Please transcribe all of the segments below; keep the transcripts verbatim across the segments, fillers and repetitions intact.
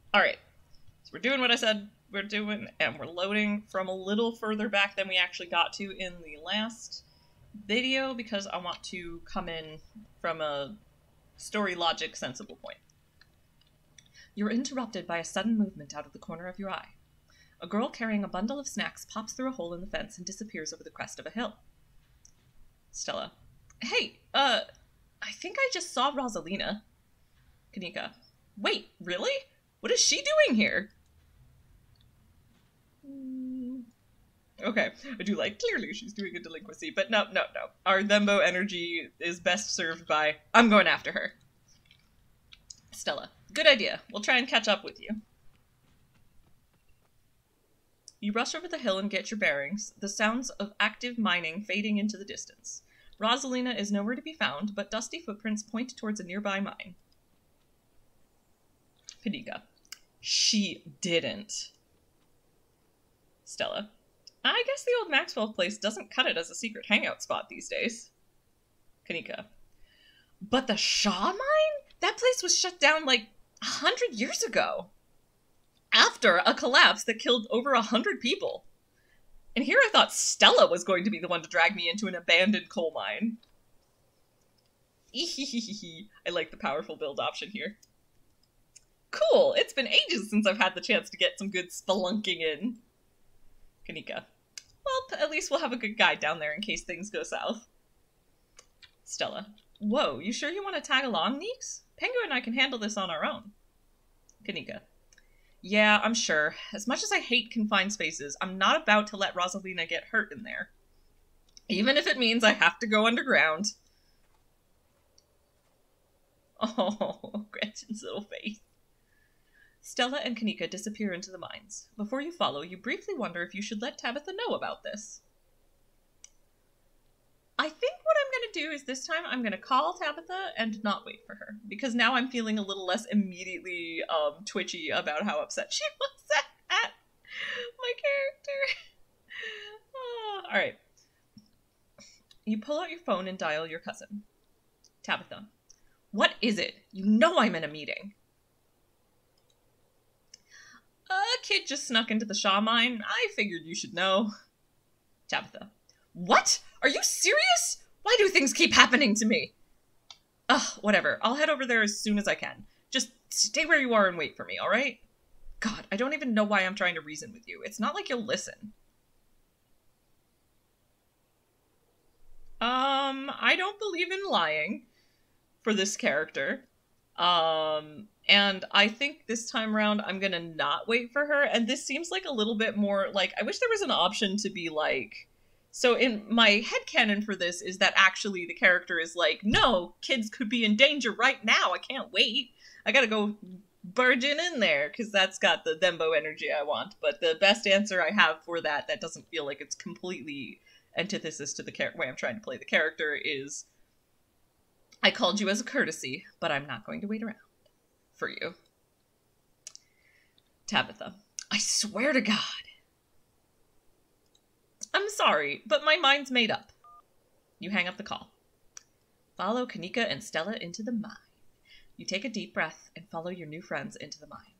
Alright. So we're doing what I said we're doing, and we're loading from a little further back than we actually got to in the last video, because I want to come in from a story logic sensible point. You're interrupted by a sudden movement out of the corner of your eye. A girl carrying a bundle of snacks pops through a hole in the fence and disappears over the crest of a hill. Stella. Hey, uh, I think I just saw Rosalina. Kanika. Wait, really? What is she doing here? Okay, I do like, clearly she's doing a delinquency, but no, no, no. Our Thembo energy is best served by, I'm going after her. Stella. Good idea. We'll try and catch up with you. You rush over the hill and get your bearings, the sounds of active mining fading into the distance. Rosalina is nowhere to be found, but dusty footprints point towards a nearby mine. Kanika. She didn't. Stella. I guess the old Maxwell place doesn't cut it as a secret hangout spot these days. Kanika. But the Shaw mine? That place was shut down like a hundred years ago. After a collapse that killed over a hundred people. And here I thought Stella was going to be the one to drag me into an abandoned coal mine. I like the powerful build option here. Cool, it's been ages since I've had the chance to get some good spelunking in. Kanika. Well, at least we'll have a good guide down there in case things go south. Stella. Whoa, you sure you want to tag along, Neeks? Pengu and I can handle this on our own. Kanika. Yeah, I'm sure. As much as I hate confined spaces, I'm not about to let Rosalina get hurt in there. Even if it means I have to go underground. Oh, Gretchen's little face. Stella and Kanika disappear into the mines. Before you follow, you briefly wonder if you should let Tabitha know about this. I think what I'm going to do is this time I'm going to call Tabitha and not wait for her. Because now I'm feeling a little less immediately um, twitchy about how upset she was at my character. Oh, alright. You pull out your phone and dial your cousin. Tabitha. What is it? You know I'm in a meeting. A kid just snuck into the Shaw mine. I figured you should know. Tabitha. What? Are you serious? Why do things keep happening to me? Ugh, whatever. I'll head over there as soon as I can. Just stay where you are and wait for me, alright? God, I don't even know why I'm trying to reason with you. It's not like you'll listen. Um, I don't believe in lying for this character. Um, and I think this time around I'm gonna not wait for her, and this seems like a little bit more, like, I wish there was an option to be like... So in my headcanon for this is that actually the character is like, no, kids could be in danger right now, I can't wait. I gotta go barging in there, because that's got the Thembo energy I want. But the best answer I have for that, that doesn't feel like it's completely antithesis to the char- way I'm trying to play the character, is... I called you as a courtesy, but I'm not going to wait around for you. Tabitha. I swear to God. I'm sorry, but my mind's made up. You hang up the call. Follow Kanika and Stella into the mine. You take a deep breath and follow your new friends into the mine.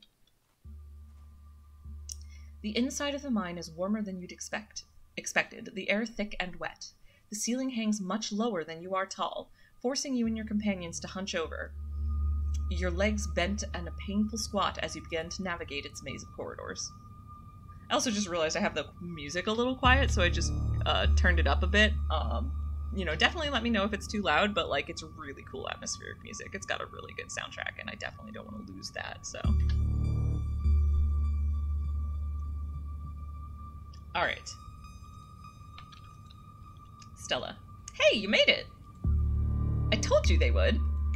The inside of the mine is warmer than you'd expect. Expected, the air thick and wet. The ceiling hangs much lower than you are tall, forcing you and your companions to hunch over. Your legs bent and a painful squat as you begin to navigate its maze of corridors. I also just realized I have the music a little quiet, so I just uh, turned it up a bit. Um, you know, definitely let me know if it's too loud, but, like, it's really cool atmospheric music. It's got a really good soundtrack, and I definitely don't want to lose that, so... Alright. Stella. Hey, you made it! I told you they would.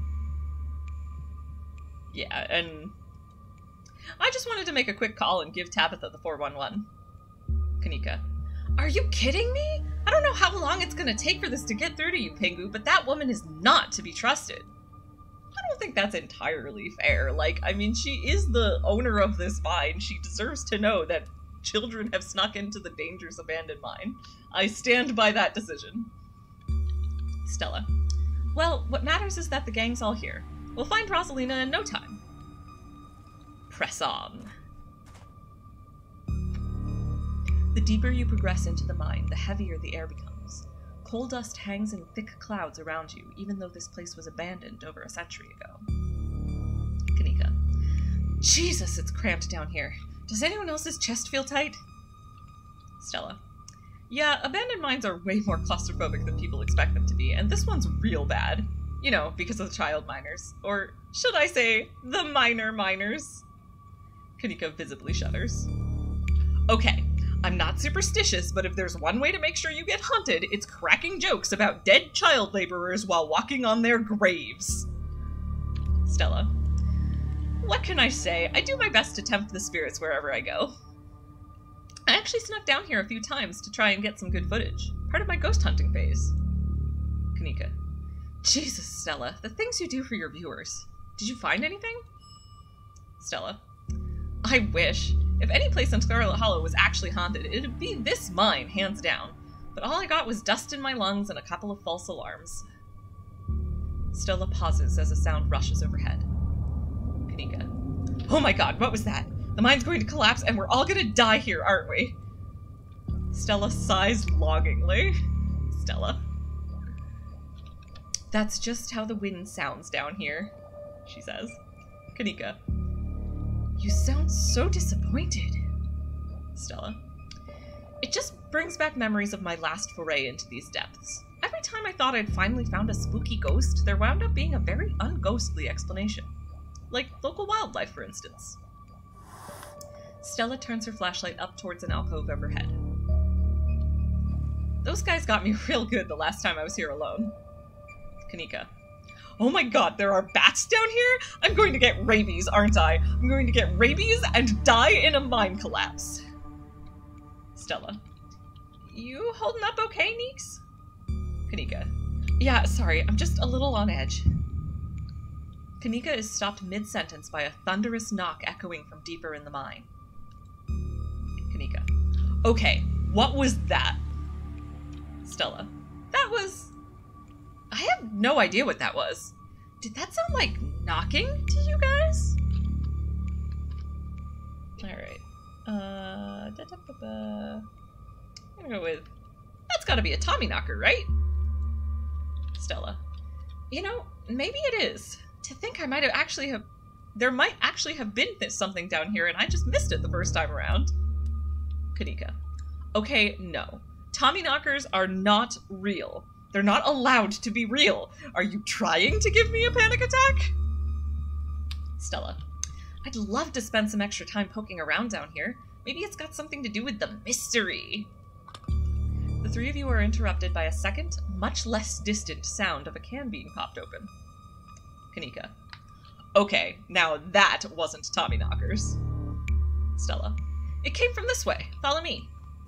Yeah, and... I just wanted to make a quick call and give Tabitha the four one one. Kanika. Are you kidding me? I don't know how long it's gonna take for this to get through to you, Pengu, but that woman is not to be trusted. I don't think that's entirely fair. Like, I mean, she is the owner of this mine. She deserves to know that children have snuck into the dangerous abandoned mine. I stand by that decision. Stella. Well, what matters is that the gang's all here. We'll find Rosalina in no time. Press on. The deeper you progress into the mine, the heavier the air becomes. Coal dust hangs in thick clouds around you, even though this place was abandoned over a century ago. Kanika. Jesus, it's cramped down here. Does anyone else's chest feel tight? Stella. Yeah, abandoned mines are way more claustrophobic than people expect them to be, and this one's real bad. You know, because of the child miners. Or should I say, the minor miners? Kanika visibly shudders. Okay, I'm not superstitious, but if there's one way to make sure you get haunted, it's cracking jokes about dead child laborers while walking on their graves. Stella. What can I say? I do my best to tempt the spirits wherever I go. I actually snuck down here a few times to try and get some good footage. Part of my ghost hunting phase. Kanika. Jesus, Stella, the things you do for your viewers. Did you find anything? Stella. I wish. If any place in Scarlet Hollow was actually haunted, it'd be this mine, hands down. But all I got was dust in my lungs and a couple of false alarms. Stella pauses as a sound rushes overhead. Kanika. Oh my god, what was that? The mine's going to collapse and we're all gonna die here, aren't we? Stella sighs longingly. Stella. That's just how the wind sounds down here, she says. Kanika. You sound so disappointed. Stella. It just brings back memories of my last foray into these depths. Every time I thought I'd finally found a spooky ghost, there wound up being a very unghostly explanation. Like local wildlife, for instance. Stella turns her flashlight up towards an alcove overhead. Those guys got me real good the last time I was here alone. Kanika. Oh my god, there are bats down here? I'm going to get rabies, aren't I? I'm going to get rabies and die in a mine collapse. Stella. You holding up okay, Neeks? Kanika. Yeah, sorry, I'm just a little on edge. Kanika is stopped mid-sentence by a thunderous knock echoing from deeper in the mine. Kanika. Okay, what was that? Stella. That was... I have no idea what that was. Did that sound like knocking to you guys? Alright. Uh, da, da, da, da. I'm gonna go with... That's gotta be a Tommy knocker, right? Stella. You know, maybe it is. To think I might have actually have... There might actually have been something down here and I just missed it the first time around. Kanika. Okay, no. Tommy knockers are not real. They're not allowed to be real. Are you trying to give me a panic attack? Stella. I'd love to spend some extra time poking around down here. Maybe it's got something to do with the mystery. The three of you are interrupted by a second, much less distant sound of a can being popped open. Kanika. Okay, now that wasn't Tommy knockers. Stella. It came from this way. Follow me.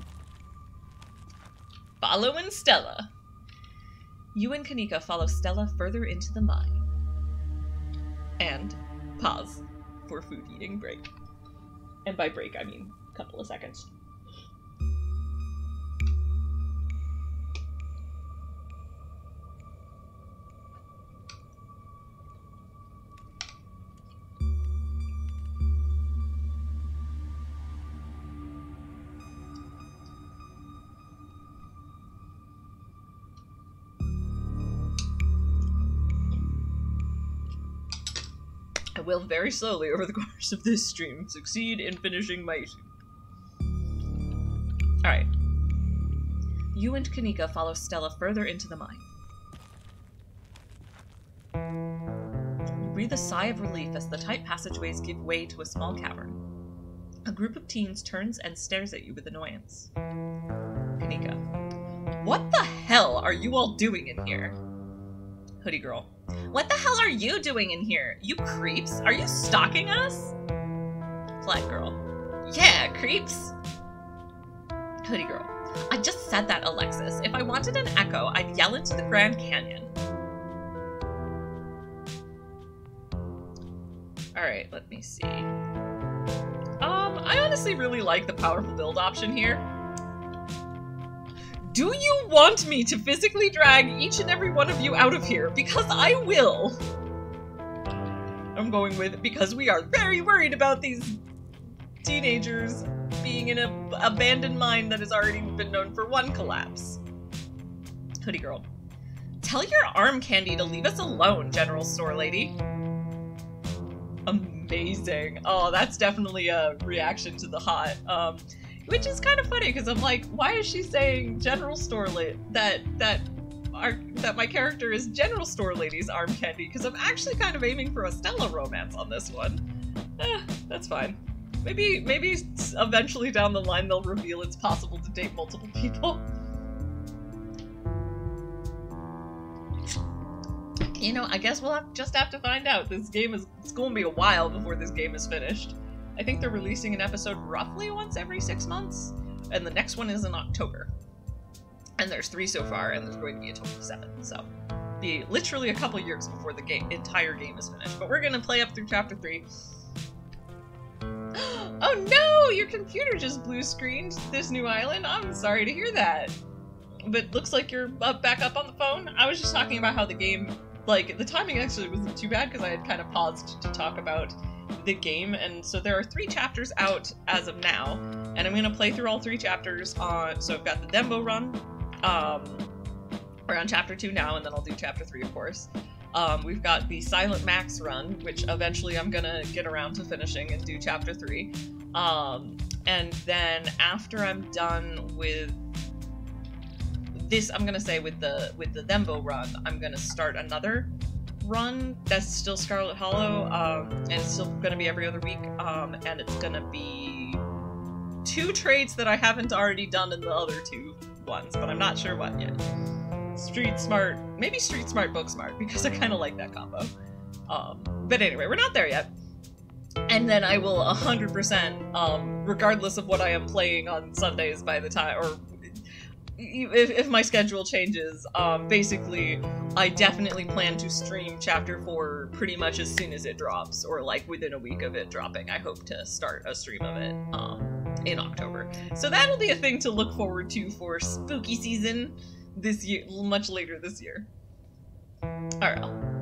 Following Stella. You and Kanika follow Stella further into the mine. And pause for food eating break. And by break, I mean a couple of seconds. I will very slowly over the course of this stream succeed in finishing my soup. Alright. You and Kanika follow Stella further into the mine. You breathe a sigh of relief as the tight passageways give way to a small cavern. A group of teens turns and stares at you with annoyance. Kanika. What the hell are you all doing in here? Hoodie girl. What the hell are you doing in here? You creeps? Are you stalking us? Flag girl. Yeah, creeps. Hoodie girl. I just said that, Alexis. If I wanted an echo, I'd yell into the Grand Canyon. Alright, let me see. Um, I honestly really like the powerful build option here. Do you want me to physically drag each and every one of you out of here? Because I will. I'm going with because we are very worried about these teenagers being in an abandoned mine that has already been known for one collapse. Hoodie girl. Tell your arm candy to leave us alone, General Store Lady. Amazing. Oh, that's definitely a reaction to the hot. Um, which is kind of funny because I'm like, why is she saying General Store Lady? That, that, our, that my character is General Store Lady's arm candy? Because I'm actually kind of aiming for a Stella romance on this one. Eh, that's fine. Maybe, maybe eventually down the line they'll reveal it's possible to date multiple people. You know, I guess we'll have, just have to find out. This game is, it's going to be a while before this game is finished. I think they're releasing an episode roughly once every six months, and the next one is in October. And there's three so far, and there's going to be a total of seven, so be literally a couple years before the game, entire game is finished. But we're going to play up through chapter three. Oh no! Your computer just blue screened this new island? I'm sorry to hear that. But looks like you're up, back up on the phone. I was just talking about how the game, like, the timing actually wasn't too bad because I had kind of paused to talk about the game, and so there are three chapters out as of now, and I'm going to play through all three chapters on, so I've got the Dembo run, um, we're on chapter two now, and then I'll do chapter three, of course. Um, we've got the Silent Max run, which eventually I'm gonna get around to finishing and do chapter three. Um, and then after I'm done with this, I'm gonna say with the with the Dembo run, I'm gonna start another run that's still Scarlet Hollow, um, and it's still gonna be every other week, um, and it's gonna be two trades that I haven't already done in the other two ones, but I'm not sure what yet. Street Smart, maybe Street Smart, Book Smart, because I kind of like that combo. Um, but anyway, we're not there yet. And then I will one hundred percent, um, regardless of what I am playing on Sundays by the time, or if, if my schedule changes, um, basically, I definitely plan to stream Chapter four pretty much as soon as it drops, or like within a week of it dropping. I hope to start a stream of it um, in October. So that'll be a thing to look forward to for spooky season this year, much later this year. Alright.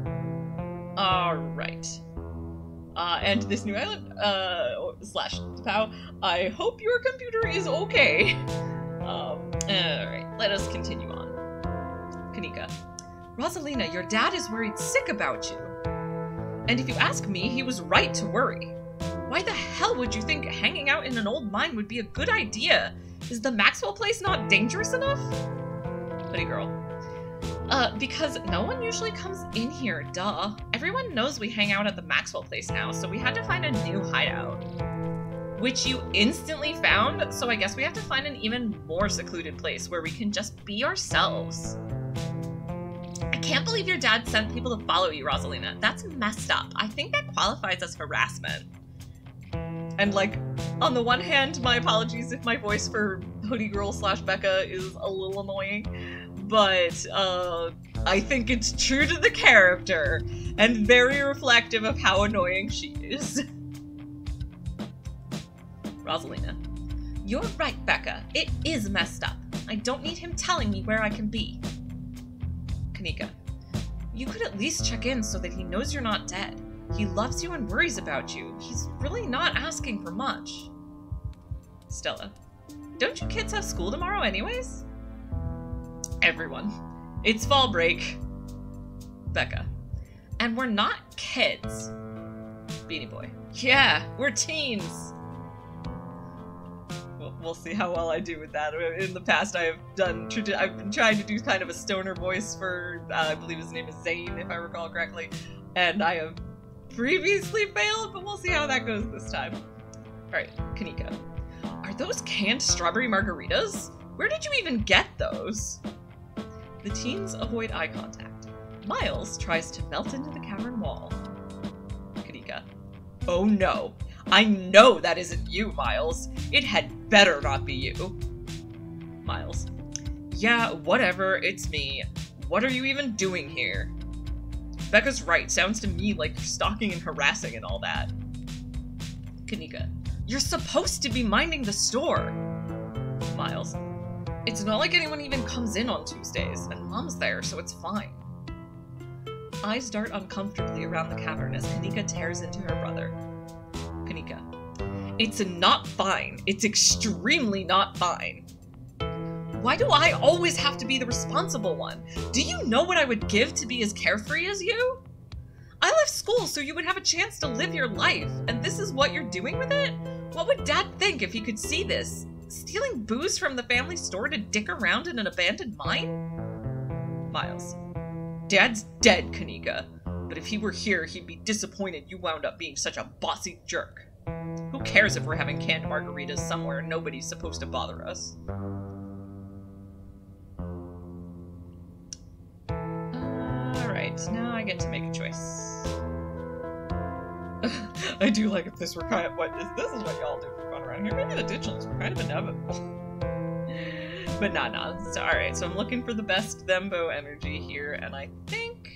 Alright. Uh, and this new island, uh, slash Pow, I hope your computer is okay. Um, alright, let us continue on. Kanika. Rosalina, your dad is worried sick about you. And if you ask me, he was right to worry. Why the hell would you think hanging out in an old mine would be a good idea? Is the Maxwell place not dangerous enough? Hoodie girl. Uh, because no one usually comes in here, duh. Everyone knows we hang out at the Maxwell place now, so we had to find a new hideout. Which you instantly found, so I guess we have to find an even more secluded place where we can just be ourselves. I can't believe your dad sent people to follow you, Rosalina. That's messed up. I think that qualifies as harassment. And like, on the one hand, my apologies if my voice for Hoodie Girl slash Becca is a little annoying, but uh, I think it's true to the character and very reflective of how annoying she is. Rosalina. You're right, Becca. It is messed up. I don't need him telling me where I can be. Kanika. You could at least check in so that he knows you're not dead. He loves you and worries about you. He's really not asking for much. Stella. Don't you kids have school tomorrow anyways? Everyone. It's fall break. Becca. And we're not kids. Beanie Boy. Yeah, we're teens. We'll, we'll see how well I do with that. In the past, I have done. I've been trying to do kind of a stoner voice for. Uh, I believe his name is Zane, if I recall correctly, and I have previously failed, but we'll see how that goes this time. Alright, Kanika. Are those canned strawberry margaritas? Where did you even get those? The teens avoid eye contact. Miles tries to melt into the cavern wall. Kanika. Oh no. I know that isn't you, Miles. It had better not be you. Miles. Yeah, whatever, it's me. What are you even doing here? Becca's right. Sounds to me like you're stalking and harassing and all that. Kanika. You're supposed to be minding the store. Miles. It's not like anyone even comes in on Tuesdays, and Mom's there, so it's fine. Eyes dart uncomfortably around the cavern as Kanika tears into her brother. Kanika. It's not fine. It's extremely not fine. Why do I always have to be the responsible one? Do you know what I would give to be as carefree as you? I left school so you would have a chance to live your life, and this is what you're doing with it? What would Dad think if he could see this? Stealing booze from the family store to dick around in an abandoned mine? Miles. Dad's dead, Kanika. But if he were here, he'd be disappointed you wound up being such a bossy jerk. Who cares if we're having canned margaritas somewhere and nobody's supposed to bother us? Alright, now I get to make a choice. I do like if this were kind of what is this is what y'all do for fun around here. Maybe the digitals were kind of inevitable. But nah, nah. So, alright, so I'm looking for the best Thembo energy here, and I think...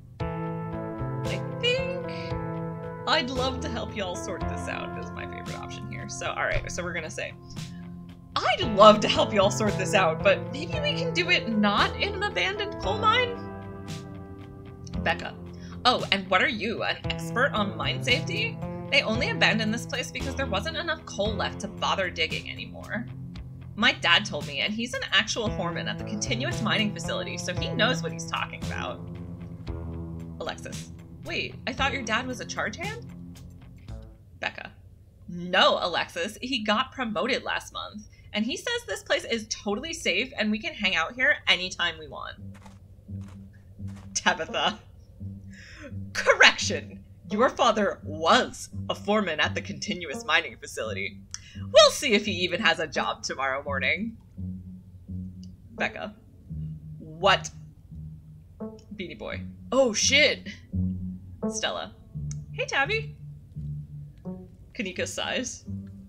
I think... I'd love to help y'all sort this out is my favorite option here. So, alright, so we're gonna say... I'd love to help y'all sort this out, but maybe we can do it not in an abandoned coal mine? Becca. Oh, and what are you, an expert on mine safety? They only abandoned this place because there wasn't enough coal left to bother digging anymore. My dad told me, and he's an actual foreman at the continuous mining facility, so he knows what he's talking about. Alexis. Wait, I thought your dad was a charge hand? Becca. No, Alexis, he got promoted last month, and he says this place is totally safe and we can hang out here anytime we want. Tabitha. Correction! Your father was a foreman at the continuous mining facility. We'll see if he even has a job tomorrow morning. Becca. What? Beanie Boy. Oh shit! Stella. Hey Tabby. Kanika sighs.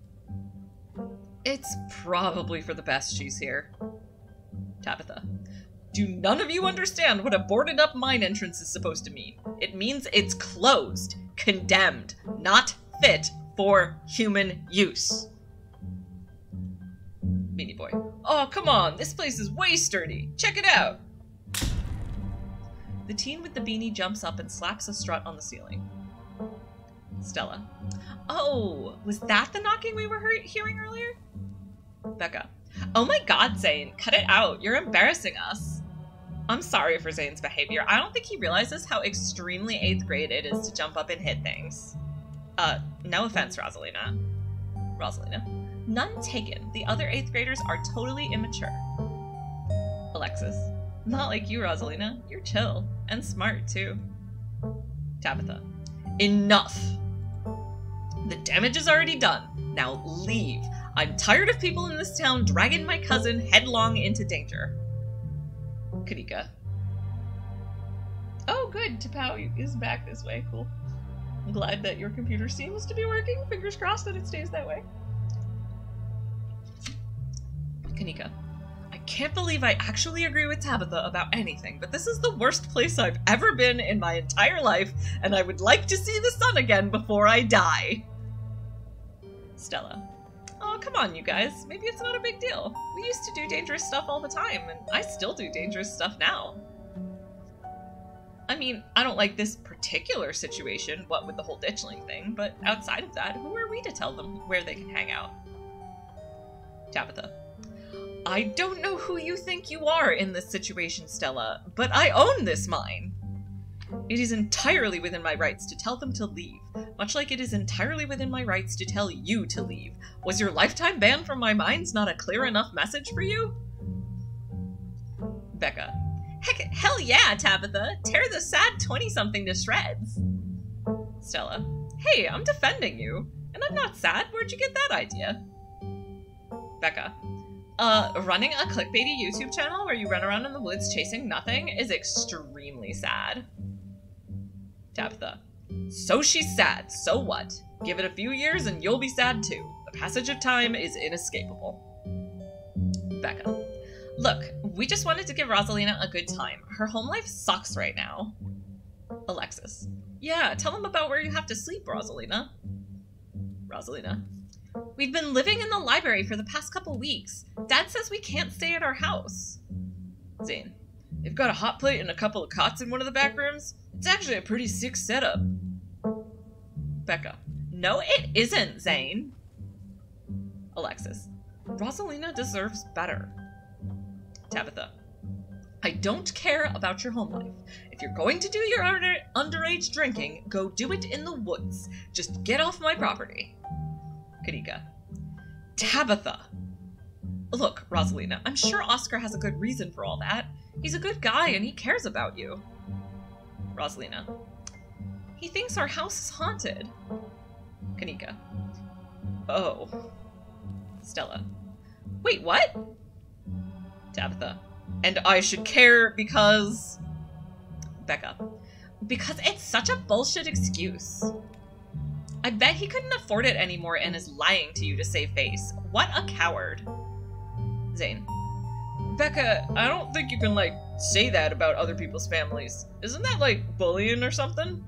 It's probably for the best she's here. Tabitha. Do none of you understand what a boarded up mine entrance is supposed to mean? It means it's closed, condemned, not fit for human use. Beanie Boy. Oh, come on, this place is way sturdy. Check it out. The teen with the beanie jumps up and slaps a strut on the ceiling. Stella. Oh, was that the knocking we were he hearing earlier? Becca. Oh my god, Zane, cut it out. You're embarrassing us. I'm sorry for Zane's behavior. I don't think he realizes how extremely eighth grade it is to jump up and hit things. Uh, no offense, Rosalina. Rosalina. None taken. The other eighth graders are totally immature. Alexis. Not like you, Rosalina. You're chill. And smart, too. Tabitha. Enough! The damage is already done. Now leave. I'm tired of people in this town dragging my cousin headlong into danger. Kanika. Oh, good. Tapao is back this way. Cool. I'm glad that your computer seems to be working. Fingers crossed that it stays that way. Kanika. I can't believe I actually agree with Tabitha about anything, but this is the worst place I've ever been in my entire life, and I would like to see the sun again before I die. Stella. Oh, come on, you guys. Maybe it's not a big deal. We used to do dangerous stuff all the time, and I still do dangerous stuff now. I mean, I don't like this particular situation, what with the whole ditchling thing, but outside of that, who are we to tell them where they can hang out? Tabitha. I don't know who you think you are in this situation, Stella, but I own this mine. It is entirely within my rights to tell them to leave, much like it is entirely within my rights to tell you to leave. Was your lifetime ban from my mines not a clear enough message for you? Becca. Heck, hell yeah, Tabitha! Tear the sad twenty-something to shreds! Stella. Hey, I'm defending you. And I'm not sad. Where'd you get that idea? Becca. Uh, running a clickbaity YouTube channel where you run around in the woods chasing nothing is extremely sad. Tabitha. So she's sad, so what? Give it a few years and you'll be sad too. The passage of time is inescapable. Becca. Look, we just wanted to give Rosalina a good time. Her home life sucks right now. Alexis. Yeah, tell them about where you have to sleep, Rosalina. Rosalina. We've been living in the library for the past couple weeks. Dad says we can't stay at our house. Zane. They've got a hot plate and a couple of cots in one of the back rooms. It's actually a pretty sick setup. Becca. No, it isn't, Zane. Alexis. Rosalina deserves better. Tabitha. I don't care about your home life. If you're going to do your under underage drinking, go do it in the woods. Just get off my property. Kanika. Tabitha. Look, Rosalina, I'm sure Oscar has a good reason for all that. He's a good guy and he cares about you. Rosalina. He thinks our house is haunted. Kanika. Oh. Stella. Wait, what? Tabitha. And I should care because... Becca. Because it's such a bullshit excuse. I bet he couldn't afford it anymore and is lying to you to save face. What a coward. Zane. Becca, I don't think you can, like, say that about other people's families. Isn't that, like, bullying or something?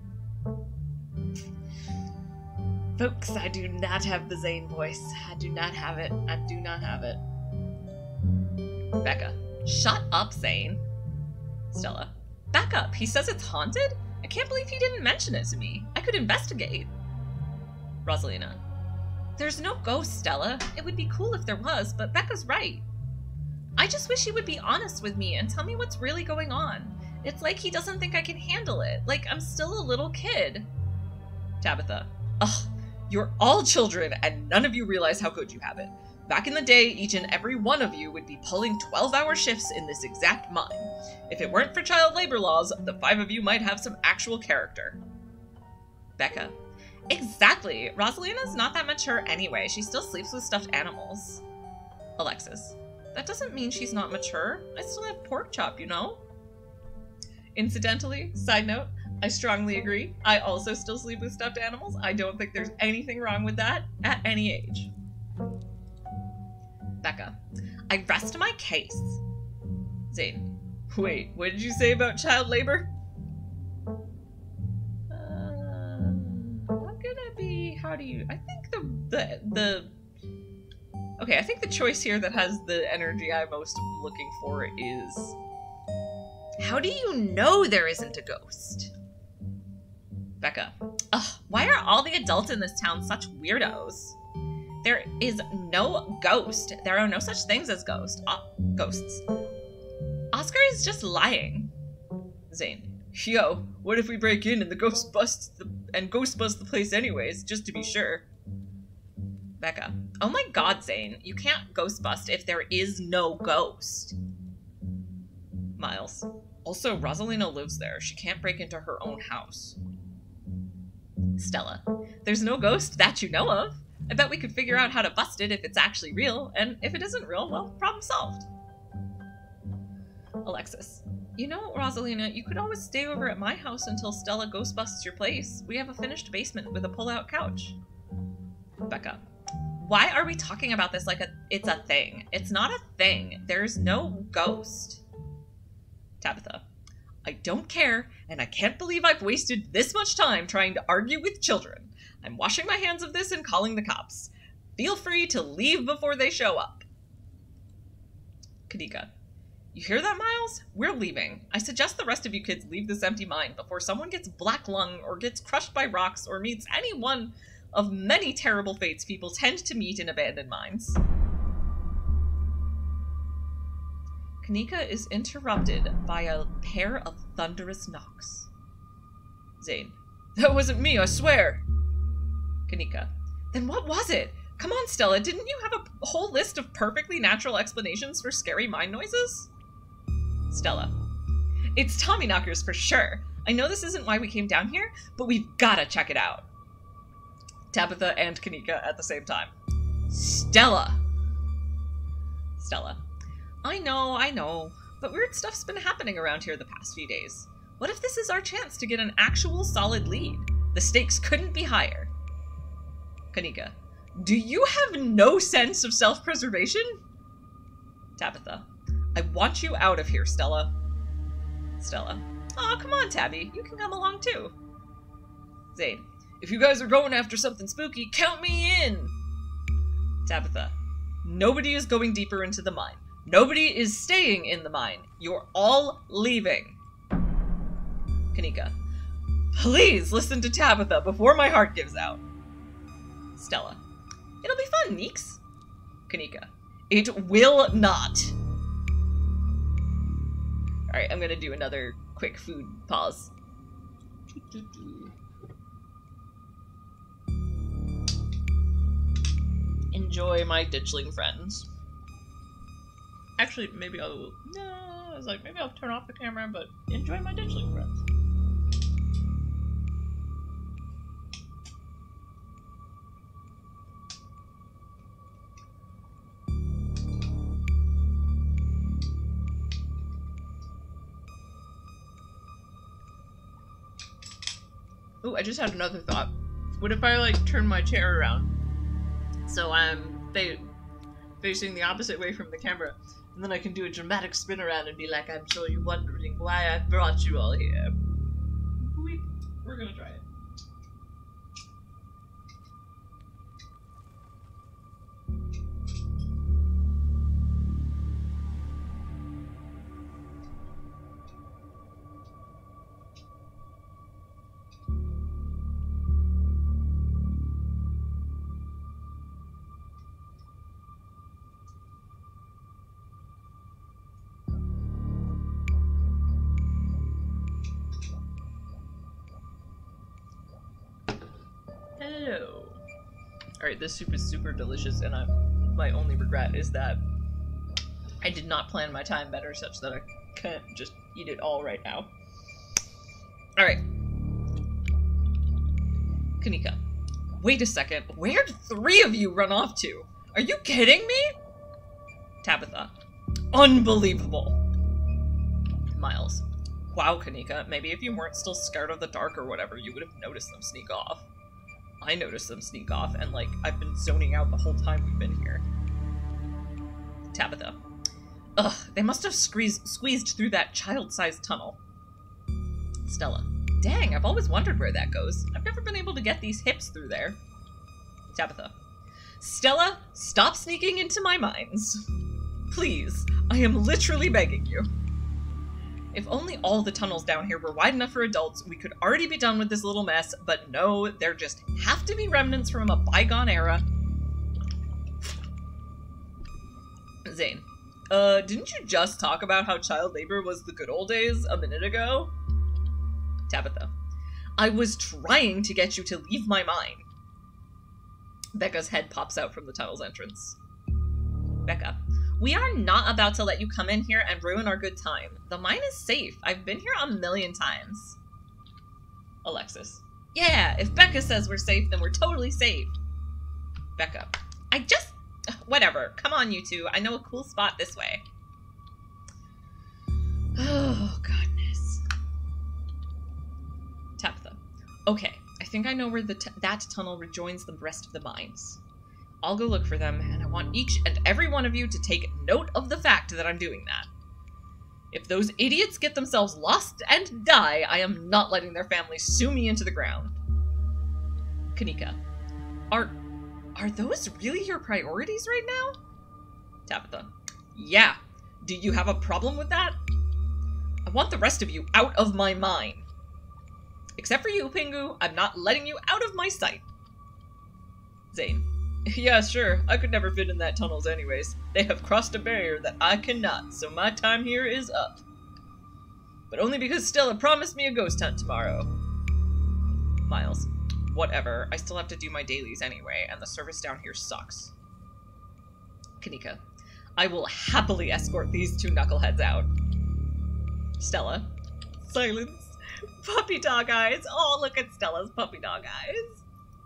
Folks, I do not have the Zane voice. I do not have it. I do not have it. Becca. Shut up, Zane. Stella. Back up. He says it's haunted? I can't believe he didn't mention it to me. I could investigate. Rosalina. There's no ghost, Stella. It would be cool if there was, but Becca's right. I just wish he would be honest with me and tell me what's really going on. It's like he doesn't think I can handle it. Like I'm still a little kid. Tabitha. Ugh. You're all children, and none of you realize how good you have it. Back in the day, each and every one of you would be pulling twelve-hour shifts in this exact mine. If it weren't for child labor laws, the five of you might have some actual character. Becca. Exactly. Rosalina's not that mature anyway. She still sleeps with stuffed animals. Alexis. That doesn't mean she's not mature. I still have pork chop, you know? Incidentally, side note, I strongly agree. I also still sleep with stuffed animals. I don't think there's anything wrong with that at any age. Becca. I rest my case. Zane. Wait, what did you say about child labor? Uh, I'm gonna be... How do you... I think the... the... the Okay, I think the choice here that has the energy I'm most looking for is... How do you know there isn't a ghost? Becca. Ugh, why are all the adults in this town such weirdos? There is no ghost. There are no such things as ghost. Uh, ghosts. Oscar is just lying. Zane. Yo, what if we break in and the ghost busts the and ghost busts the place anyways, just to be sure? Becca. Oh my god, Zane. You can't ghost bust if there is no ghost. Miles. Also, Rosalina lives there. She can't break into her own house. Stella. There's no ghost that you know of. I bet we could figure out how to bust it if it's actually real, and if it isn't real, well, problem solved. Alexis. You know, Rosalina, you could always stay over at my house until Stella ghost busts your place. We have a finished basement with a pull-out couch. Becca. Why are we talking about this like a, it's a thing? It's not a thing. There's no ghost. Tabitha. I don't care, and I can't believe I've wasted this much time trying to argue with children. I'm washing my hands of this and calling the cops. Feel free to leave before they show up. Kanika. You hear that, Miles? We're leaving. I suggest the rest of you kids leave this empty mine before someone gets black lung or gets crushed by rocks or meets any one of many terrible fates people tend to meet in abandoned mines. Kanika is interrupted by a pair of thunderous knocks. Zane. That wasn't me, I swear. Kanika. Then what was it? Come on, Stella, didn't you have a whole list of perfectly natural explanations for scary mine noises? Stella. It's Tommyknockers for sure. I know this isn't why we came down here, but we've gotta check it out. Tabitha and Kanika at the same time. Stella! Stella. I know, I know, but weird stuff's been happening around here the past few days. What if this is our chance to get an actual solid lead? The stakes couldn't be higher. Kanika. Do you have no sense of self-preservation? Tabitha. I want you out of here, Stella. Stella. Aw, come on, Tabby. You can come along too. Zane. If you guys are going after something spooky, count me in! Tabitha. Nobody is going deeper into the mine. Nobody is staying in the mine. You're all leaving. Kanika. Please listen to Tabitha before my heart gives out. Stella. It'll be fun, Neeks. Kanika. It will not. Alright, I'm gonna do another quick food pause. Enjoy my ditchling friends. Actually, maybe I'll... No, I was like, maybe I'll turn off the camera, but enjoy my ditchling friends. Ooh, I just had another thought. What if I, like, turn my chair around so I'm fa facing the opposite way from the camera, and then I can do a dramatic spin around and be like, I'm sure you're wondering why I brought you all here. We, we're gonna try it. Hello. Alright, this soup is super delicious, and I'm, my only regret is that I did not plan my time better such that I can't just eat it all right now. Alright. Kanika. Wait a second. Where'd three of you run off to? Are you kidding me? Tabitha. Unbelievable. Miles. Wow, Kanika. Maybe if you weren't still scared of the dark or whatever, you would have noticed them sneak off. I noticed them sneak off, and, like, I've been zoning out the whole time we've been here. Tabitha. Ugh, they must have squeezed, squeezed through that child-sized tunnel. Stella. Dang, I've always wondered where that goes. I've never been able to get these hips through there. Tabitha. Stella, stop sneaking into my mines. Please, I am literally begging you. If only all the tunnels down here were wide enough for adults, we could already be done with this little mess, but no, there just have to be remnants from a bygone era. Zane. Uh, didn't you just talk about how child labor was the good old days a minute ago? Tabitha. I was trying to get you to leave my mine. Becca's head pops out from the tunnel's entrance. Becca. We are not about to let you come in here and ruin our good time. The mine is safe. I've been here a million times. Alexis. Yeah, if Becca says we're safe, then we're totally safe. Becca. I just... Whatever. Come on, you two. I know a cool spot this way. Oh, goodness. Tabitha. Okay, I think I know where the t that tunnel rejoins the rest of the mines. I'll go look for them, and I want each and every one of you to take note of the fact that I'm doing that. If those idiots get themselves lost and die, I am not letting their families sue me into the ground. Kanika. Are... are those really your priorities right now? Tabitha. Yeah. Do you have a problem with that? I want the rest of you out of my mine. Except for you, Pingu, I'm not letting you out of my sight. Zane. Yeah, sure. I could never fit in that tunnels anyways. They have crossed a barrier that I cannot, so my time here is up. But only because Stella promised me a ghost hunt tomorrow. Miles. Whatever. I still have to do my dailies anyway, and the service down here sucks. Kanika. I will happily escort these two knuckleheads out. Stella. Silence. Puppy dog eyes. Oh, look at Stella's puppy dog eyes.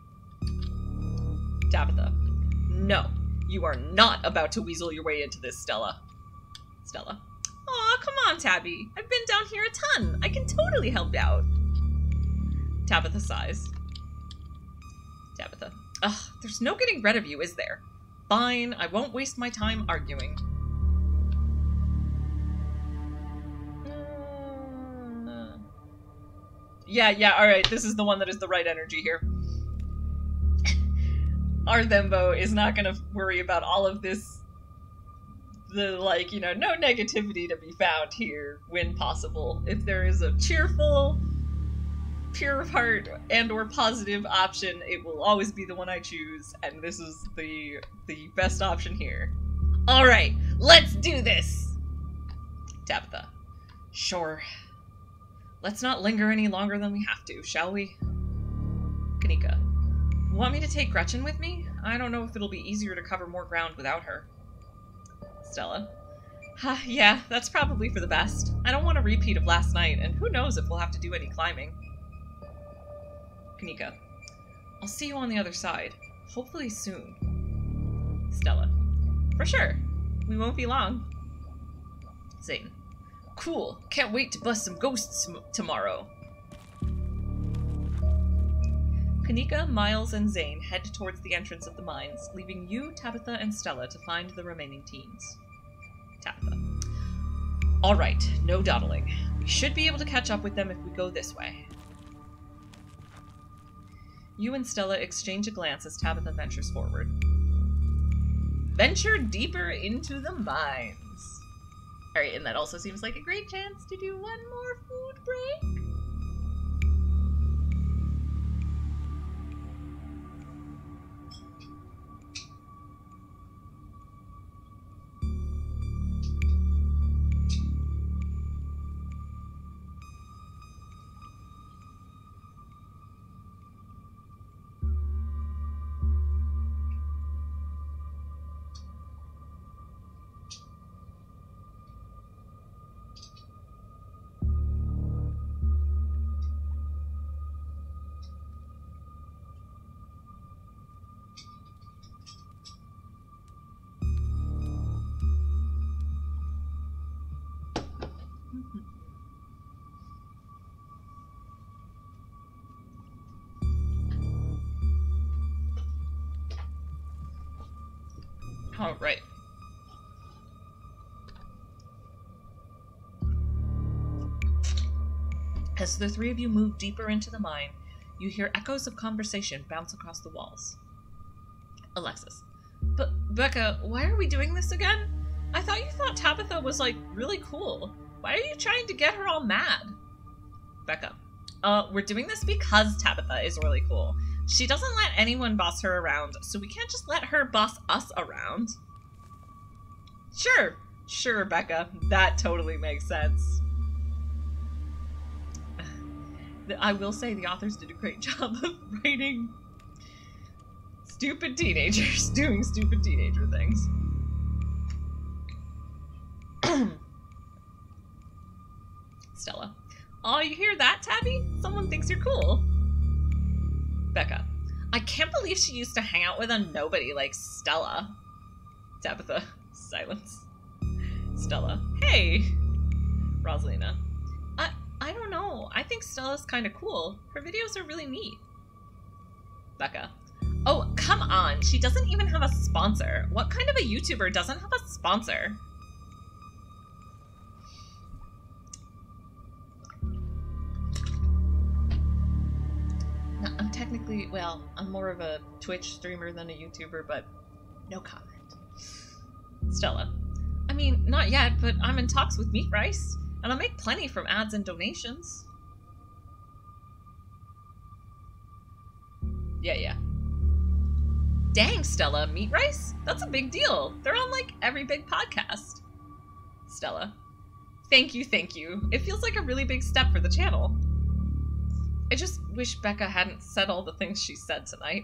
Tabitha. No, you are not about to weasel your way into this, Stella. Stella. Aw, come on, Tabby. I've been down here a ton. I can totally help out. Tabitha sighs. Tabitha. Ugh, there's no getting rid of you, is there? Fine, I won't waste my time arguing. Uh, yeah, yeah, alright, this is the one that is the right energy here. Our Thembo is not gonna worry about all of this the, like, you know, no negativity to be found here when possible. If there is a cheerful, pure of heart and or positive option, it will always be the one I choose, and this is the the best option here. Alright, let's do this! Tabitha. Sure. Let's not linger any longer than we have to, shall we? Kanika. Want me to take Gretchen with me? I don't know if it'll be easier to cover more ground without her. Stella. Huh, yeah, that's probably for the best. I don't want a repeat of last night, and who knows if we'll have to do any climbing. Kanika. I'll see you on the other side. Hopefully soon. Stella. For sure. We won't be long. Zane. Cool. Can't wait to bust some ghosts tomorrow. Kanika, Miles, and Zane head towards the entrance of the mines, leaving you, Tabitha, and Stella to find the remaining teens. Tabitha. Alright, no dawdling. We should be able to catch up with them if we go this way. You and Stella exchange a glance as Tabitha ventures forward. Venture deeper into the mines. Alright, and that also seems like a great chance to do one more food break. All right. As the three of you move deeper into the mine, you hear echoes of conversation bounce across the walls. Alexis. But, Becca, why are we doing this again? I thought you thought Tabitha was, like, really cool. Why are you trying to get her all mad? Becca. Uh, we're doing this because Tabitha is really cool. She doesn't let anyone boss her around, so we can't just let her boss us around. Sure. Sure, Becca. That totally makes sense. I will say the authors did a great job of writing stupid teenagers doing stupid teenager things. Stella. Aw, you hear that, Tabby? Someone thinks you're cool. Becca. I can't believe she used to hang out with a nobody like Stella. Tabitha. Silence. Stella. Hey! Rosalina. I, I don't know. I think Stella's kind of cool. Her videos are really neat. Becca. Oh, come on. She doesn't even have a sponsor. What kind of a YouTuber doesn't have a sponsor? No, I'm technically, well, I'm more of a Twitch streamer than a YouTuber, but no comment. Stella. I mean, not yet, but I'm in talks with Meat Rice, and I'll make plenty from ads and donations. Yeah, yeah. Dang, Stella, Meat Rice? That's a big deal. They're on, like, every big podcast. Stella. Thank you, thank you. It feels like a really big step for the channel. I just wish Becca hadn't said all the things she said tonight.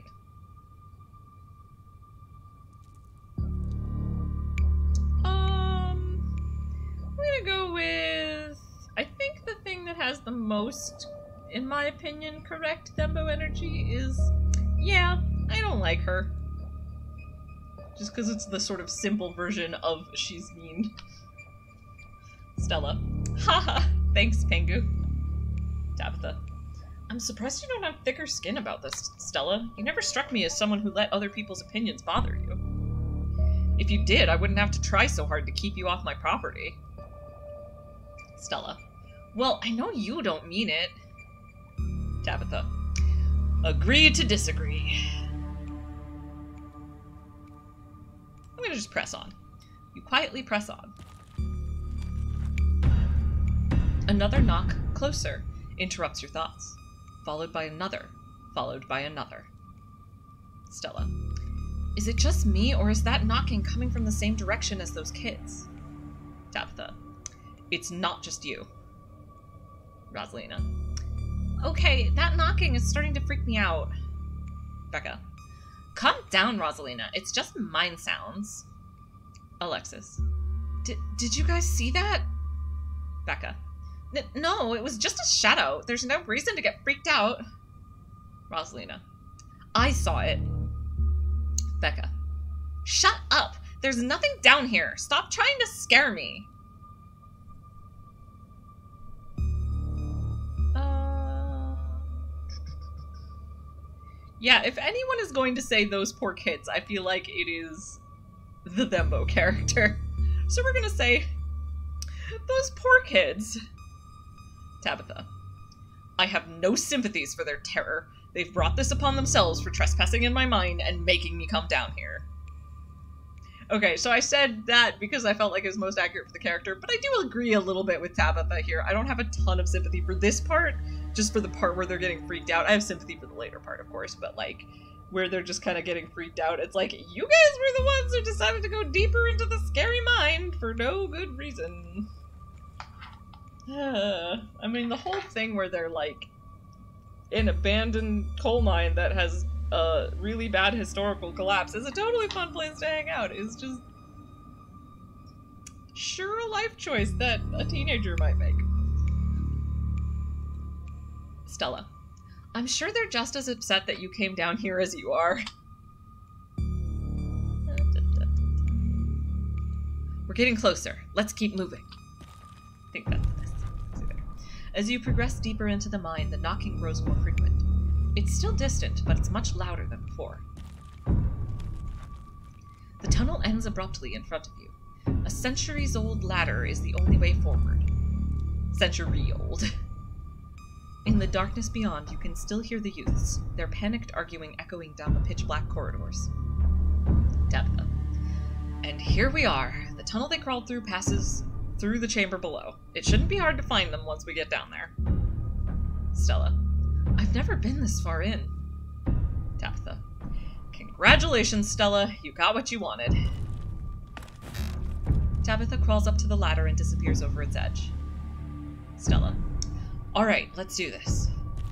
Um, I'm gonna go with... I think the thing that has the most, in my opinion, correct Thembo energy is... Yeah, I don't like her. Just because it's the sort of simple version of she's mean. Stella. Haha, thanks, Pengu. Tabitha. I'm surprised you don't have thicker skin about this, Stella. You never struck me as someone who let other people's opinions bother you. If you did, I wouldn't have to try so hard to keep you off my property. Stella. Well, I know you don't mean it. Tabitha. Agree to disagree. I'm gonna just press on. You quietly press on. Another knock, closer, interrupts your thoughts, followed by another, followed by another. Stella. Is it just me, or is that knocking coming from the same direction as those kids? Tabitha. It's not just you. Rosalina. Okay, that knocking is starting to freak me out. Becca. Calm down, Rosalina. It's just mind sounds. Alexis. Did, did you guys see that? Becca. N no, it was just a shadow. There's no reason to get freaked out. Rosalina. I saw it. Becca. Shut up! There's nothing down here. Stop trying to scare me. Uh... Yeah, if anyone is going to say those poor kids, I feel like it is the Thembo character. So we're gonna say, those poor kids. Tabitha. I have no sympathies for their terror. They've brought this upon themselves for trespassing in my mind and making me come down here. Okay, so I said that because I felt like it was most accurate for the character, but I do agree a little bit with Tabitha here. I don't have a ton of sympathy for this part, just for the part where they're getting freaked out. I have sympathy for the later part, of course, but like, where they're just kind of getting freaked out, it's like, you guys were the ones who decided to go deeper into the scary mind for no good reason. Uh, I mean, the whole thing where they're like, an abandoned coal mine that has a really bad historical collapse is a totally fun place to hang out. It's just sure a life choice that a teenager might make. Stella. I'm sure they're just as upset that you came down here as you are. We're getting closer. Let's keep moving. I think that's this. As you progress deeper into the mine, the knocking grows more frequent. It's still distant, but it's much louder than before. The tunnel ends abruptly in front of you. A centuries-old ladder is the only way forward. Century-old. In the darkness beyond, you can still hear the youths, their panicked arguing echoing down the pitch-black corridors. Tabitha. And here we are. The tunnel they crawled through passes through the chamber below. It shouldn't be hard to find them once we get down there. Stella. I've never been this far in. Tabitha. Congratulations, Stella. You got what you wanted. Tabitha crawls up to the ladder and disappears over its edge. Stella. Alright, let's do this.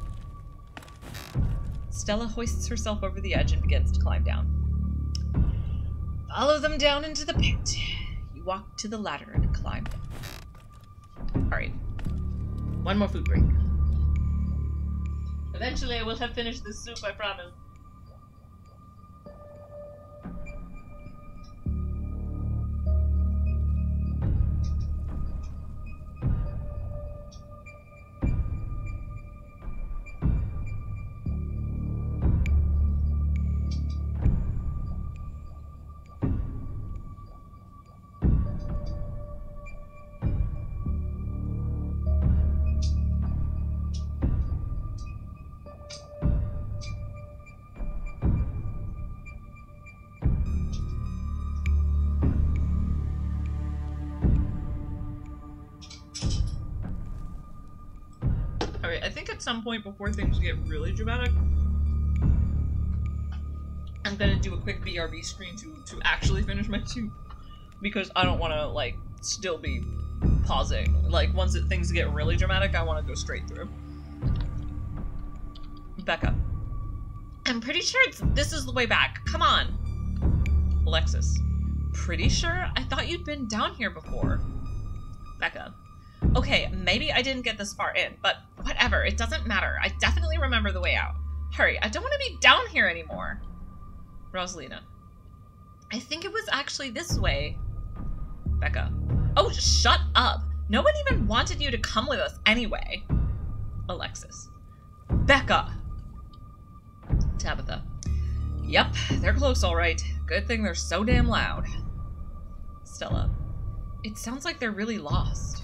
Stella hoists herself over the edge and begins to climb down. Follow them down into the pit. You walk to the ladder and climb down. Alright. One more food break. Eventually I will have finished this soup, I promise. I think at some point before things get really dramatic, I'm gonna do a quick B R B screen to, to actually finish my soup, because I don't want to, like, still be pausing. Like, once it, things get really dramatic, I want to go straight through. Becca. I'm pretty sure it's, this is the way back. Come on. Alexis. Pretty sure? I thought you'd been down here before. Becca. Okay, maybe I didn't get this far in, but whatever, it doesn't matter. I definitely remember the way out. Hurry, I don't want to be down here anymore. Rosalina. I think it was actually this way. Becca. Oh, shut up. No one even wanted you to come with us anyway. Alexis. Becca. Tabitha. Yep, they're close all right. Good thing they're so damn loud. Stella. It sounds like they're really lost.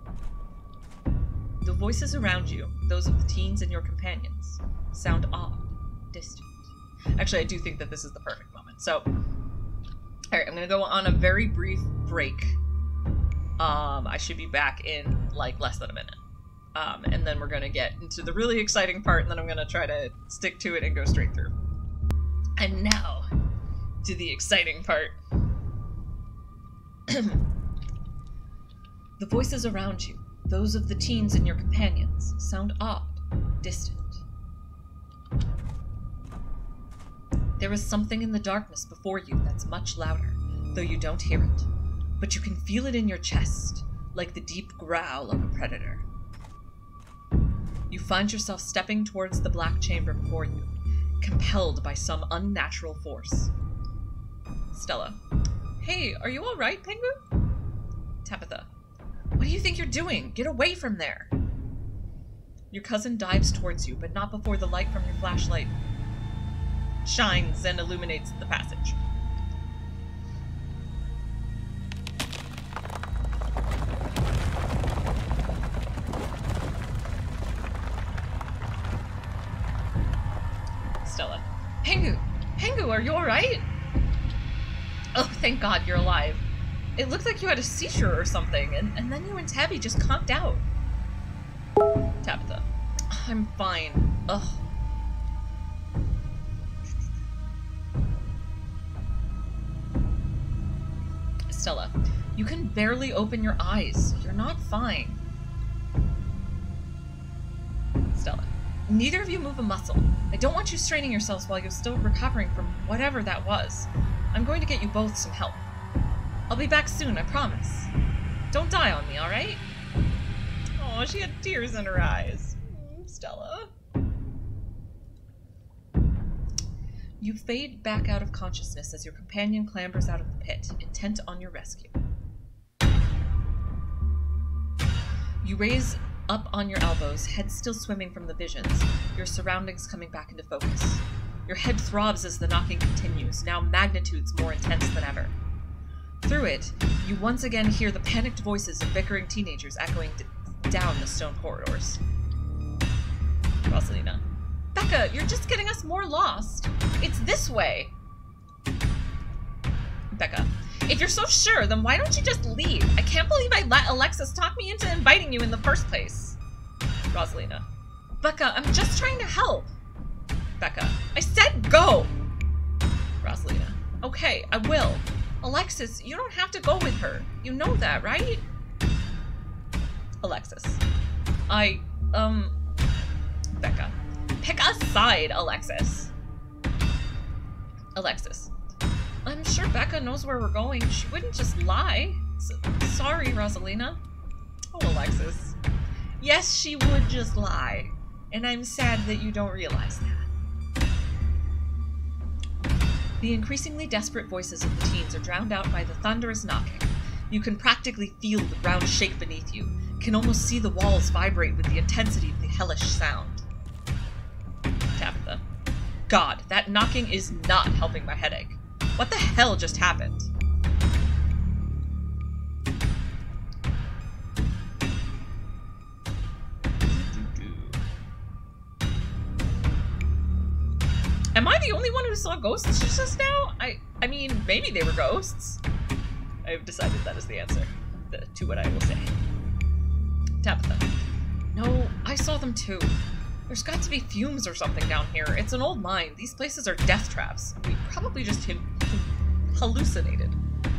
The voices around you, those of the teens and your companions, sound odd, distant. Actually, I do think that this is the perfect moment. So, alright, I'm going to go on a very brief break. Um, I should be back in, like, less than a minute. Um, and then we're gonna get into the really exciting part, and then I'm gonna try to stick to it and go straight through. And now, to the exciting part. The voices around you, those of the teens and your companions, sound odd, distant. There is something in the darkness before you that's much louder, though you don't hear it. But you can feel it in your chest, like the deep growl of a predator. You find yourself stepping towards the black chamber before you, compelled by some unnatural force. Stella. Hey, are you alright, Pengu? Tabitha. What do you think you're doing? Get away from there! Your cousin dives towards you, but not before the light from your flashlight shines and illuminates the passage. Stella. Pengu! Pengu, are you alright? Oh, thank God you're alive. It looked like you had a seizure or something, and, and then you and Tabby just conked out. Tabitha. I'm fine. Ugh. Stella. You can barely open your eyes. You're not fine. Stella. Neither of you move a muscle. I don't want you straining yourselves while you're still recovering from whatever that was. I'm going to get you both some help. I'll be back soon, I promise. Don't die on me, alright? Oh, she had tears in her eyes. Stella. You fade back out of consciousness as your companion clambers out of the pit, intent on your rescue. You raise up on your elbows, head still swimming from the visions, your surroundings coming back into focus. Your head throbs as the knocking continues, now magnitudes more intense than ever. Through it, you once again hear the panicked voices of bickering teenagers echoing d down the stone corridors. Rosalina. Becca, you're just getting us more lost. It's this way. Becca. If you're so sure, then why don't you just leave? I can't believe I let Alexis talk me into inviting you in the first place. Rosalina. Becca, I'm just trying to help. Becca. I said go! Rosalina. Okay, I will. Alexis, you don't have to go with her. You know that, right? Alexis. I, um... Becca. Pick a side, Alexis. Alexis. I'm sure Becca knows where we're going. She wouldn't just lie. S sorry, Rosalina. Oh, Alexis. Yes, she would just lie. And I'm sad that you don't realize that. The increasingly desperate voices of the teens are drowned out by the thunderous knocking. You can practically feel the ground shake beneath you, can almost see the walls vibrate with the intensity of the hellish sound. Tabitha. God, that knocking is not helping my headache. What the hell just happened? Am I the only one who saw ghosts just now? I I mean, maybe they were ghosts. I've decided that is the answer the, to what I will say. Tabitha. No, I saw them too. There's got to be fumes or something down here. It's an old mine. These places are death traps. We probably just him hallucinated.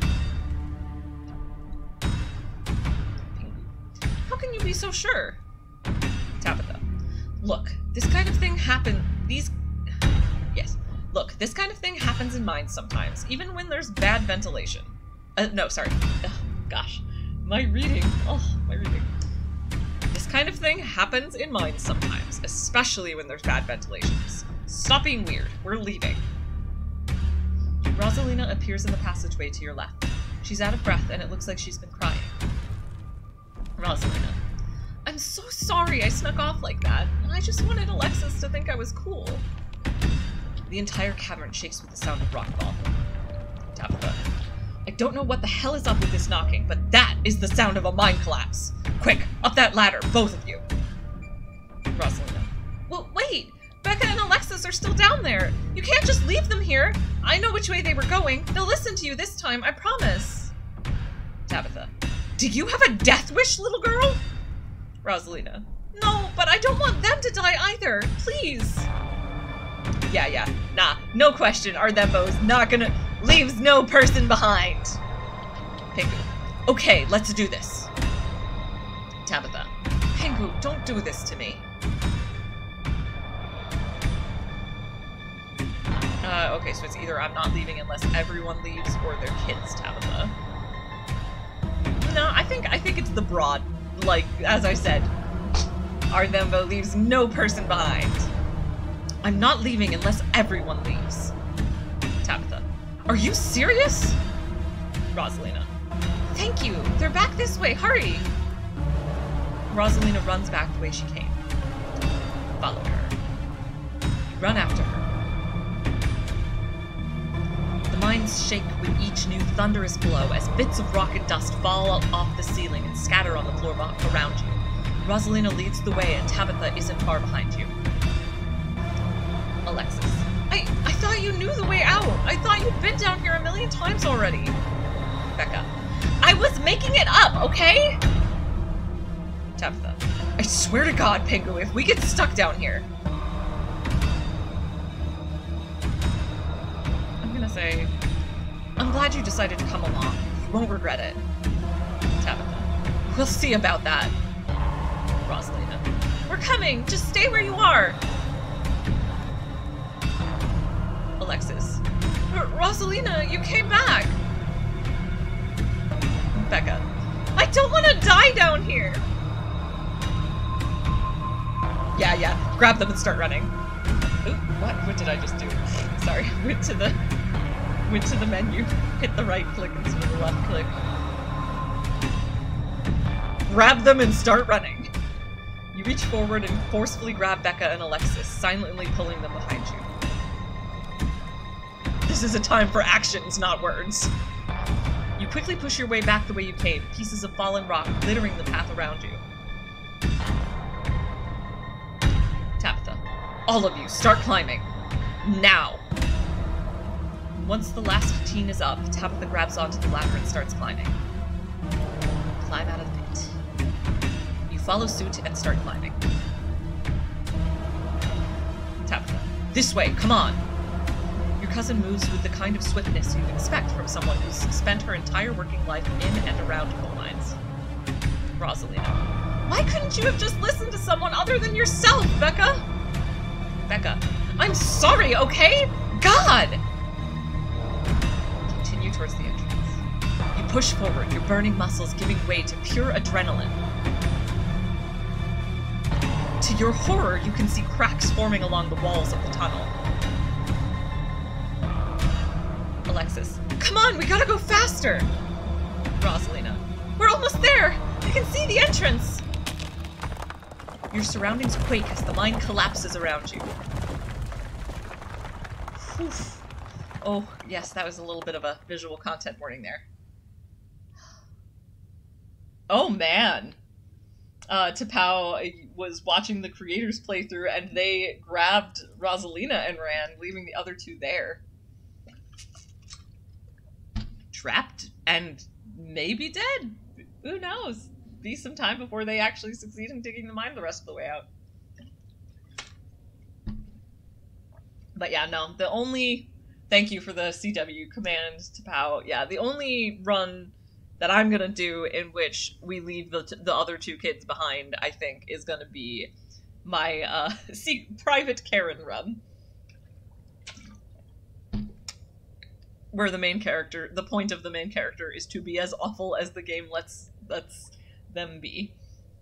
How can you be so sure? Tabitha. Look, this kind of thing happen. These. Yes. Look, this kind of thing happens in mines sometimes, even when there's bad ventilation. Uh, no, sorry. Ugh, gosh. My reading. Oh, my reading. This kind of thing happens in mines sometimes, especially when there's bad ventilation. Stop being weird. We're leaving. Rosalina appears in the passageway to your left. She's out of breath, and it looks like she's been crying. Rosalina. I'm so sorry I snuck off like that. I just wanted Alexis to think I was cool. The entire cavern shakes with the sound of rockfall. Tabitha. I don't know what the hell is up with this knocking, but that is the sound of a mine collapse. Quick, up that ladder, both of you. Rosalina. Well, wait! Becca and Alexis are still down there. You can't just leave them here. I know which way they were going. They'll listen to you this time, I promise. Tabitha. Do you have a death wish, little girl? Rosalina. No, but I don't want them to die either. Please. Yeah, yeah. Nah, no question. Are them both not gonna... Leaves no person behind. Pingu. Okay, let's do this. Tabitha. Pingu, don't do this to me. Uh, okay, so it's either I'm not leaving unless everyone leaves or their kids, Tabitha. No, I think I think it's the broad. Like, as I said, Ardembo leaves no person behind. I'm not leaving unless everyone leaves. Tabitha. Are you serious? Rosalina. Thank you. They're back this way. Hurry. Rosalina runs back the way she came. Follow her. You run after her. The mines shake with each new thunderous blow as bits of rock and dust fall off the ceiling and scatter on the floor around you. Rosalina leads the way and Tabitha isn't far behind you. Alexis. I, I thought you knew the way out. I thought you'd been down here a million times already. Becca. I was making it up, okay? Tabitha. I swear to God, Pingu, if we get stuck down here. I'm gonna say, I'm glad you decided to come along. You won't regret it. Tabitha. We'll see about that. Rosalina. We're coming! Just stay where you are! Alexis. Rosalina, you came back! Becca. I don't want to die down here! Yeah, yeah. Grab them and start running. Ooh, what? What did I just do? Sorry. Went to the... Went to the menu. Hit the right click instead of the left click. Grab them and start running. You reach forward and forcefully grab Becca and Alexis, silently pulling them behind you. This is a time for actions, not words. You quickly push your way back the way you came, pieces of fallen rock littering the path around you. Tabitha. All of you, start climbing. Now! Once the last teen is up, Tabitha grabs onto the ladder and starts climbing. Climb out of the pit. You follow suit and start climbing. Tabitha. This way, come on! Your cousin moves with the kind of swiftness you'd expect from someone who's spent her entire working life in and around coal mines. Rosalina. Why couldn't you have just listened to someone other than yourself, Becca? Becca. I'm sorry, okay? God! Continue towards the entrance. You push forward, your burning muscles giving way to pure adrenaline. To your horror, you can see cracks forming along the walls of the tunnel. Alexis. Come on, we gotta go faster! Rosalina. We're almost there! You can see the entrance! Your surroundings quake as the mine collapses around you. Whew. Oh, yes, that was a little bit of a visual content warning there. Oh, man! Uh, T'Pau was watching the creators playthrough and they grabbed Rosalina and ran, leaving the other two there. Trapped and maybe dead. Who knows? Be some time before they actually succeed in digging the mine the rest of the way out. But yeah, no, the only... Thank you for the C W command, T'Pau. Yeah, the only run that I'm gonna do in which we leave the, the other two kids behind, I think, is gonna be my uh, see, Private Karen run. Where the main character, the point of the main character is to be as awful as the game lets, lets them be.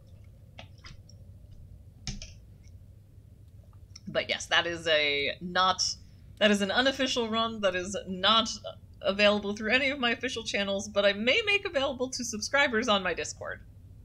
But yes, that is a not, that is an unofficial run that is not available through any of my official channels, but I may make available to subscribers on my Discord.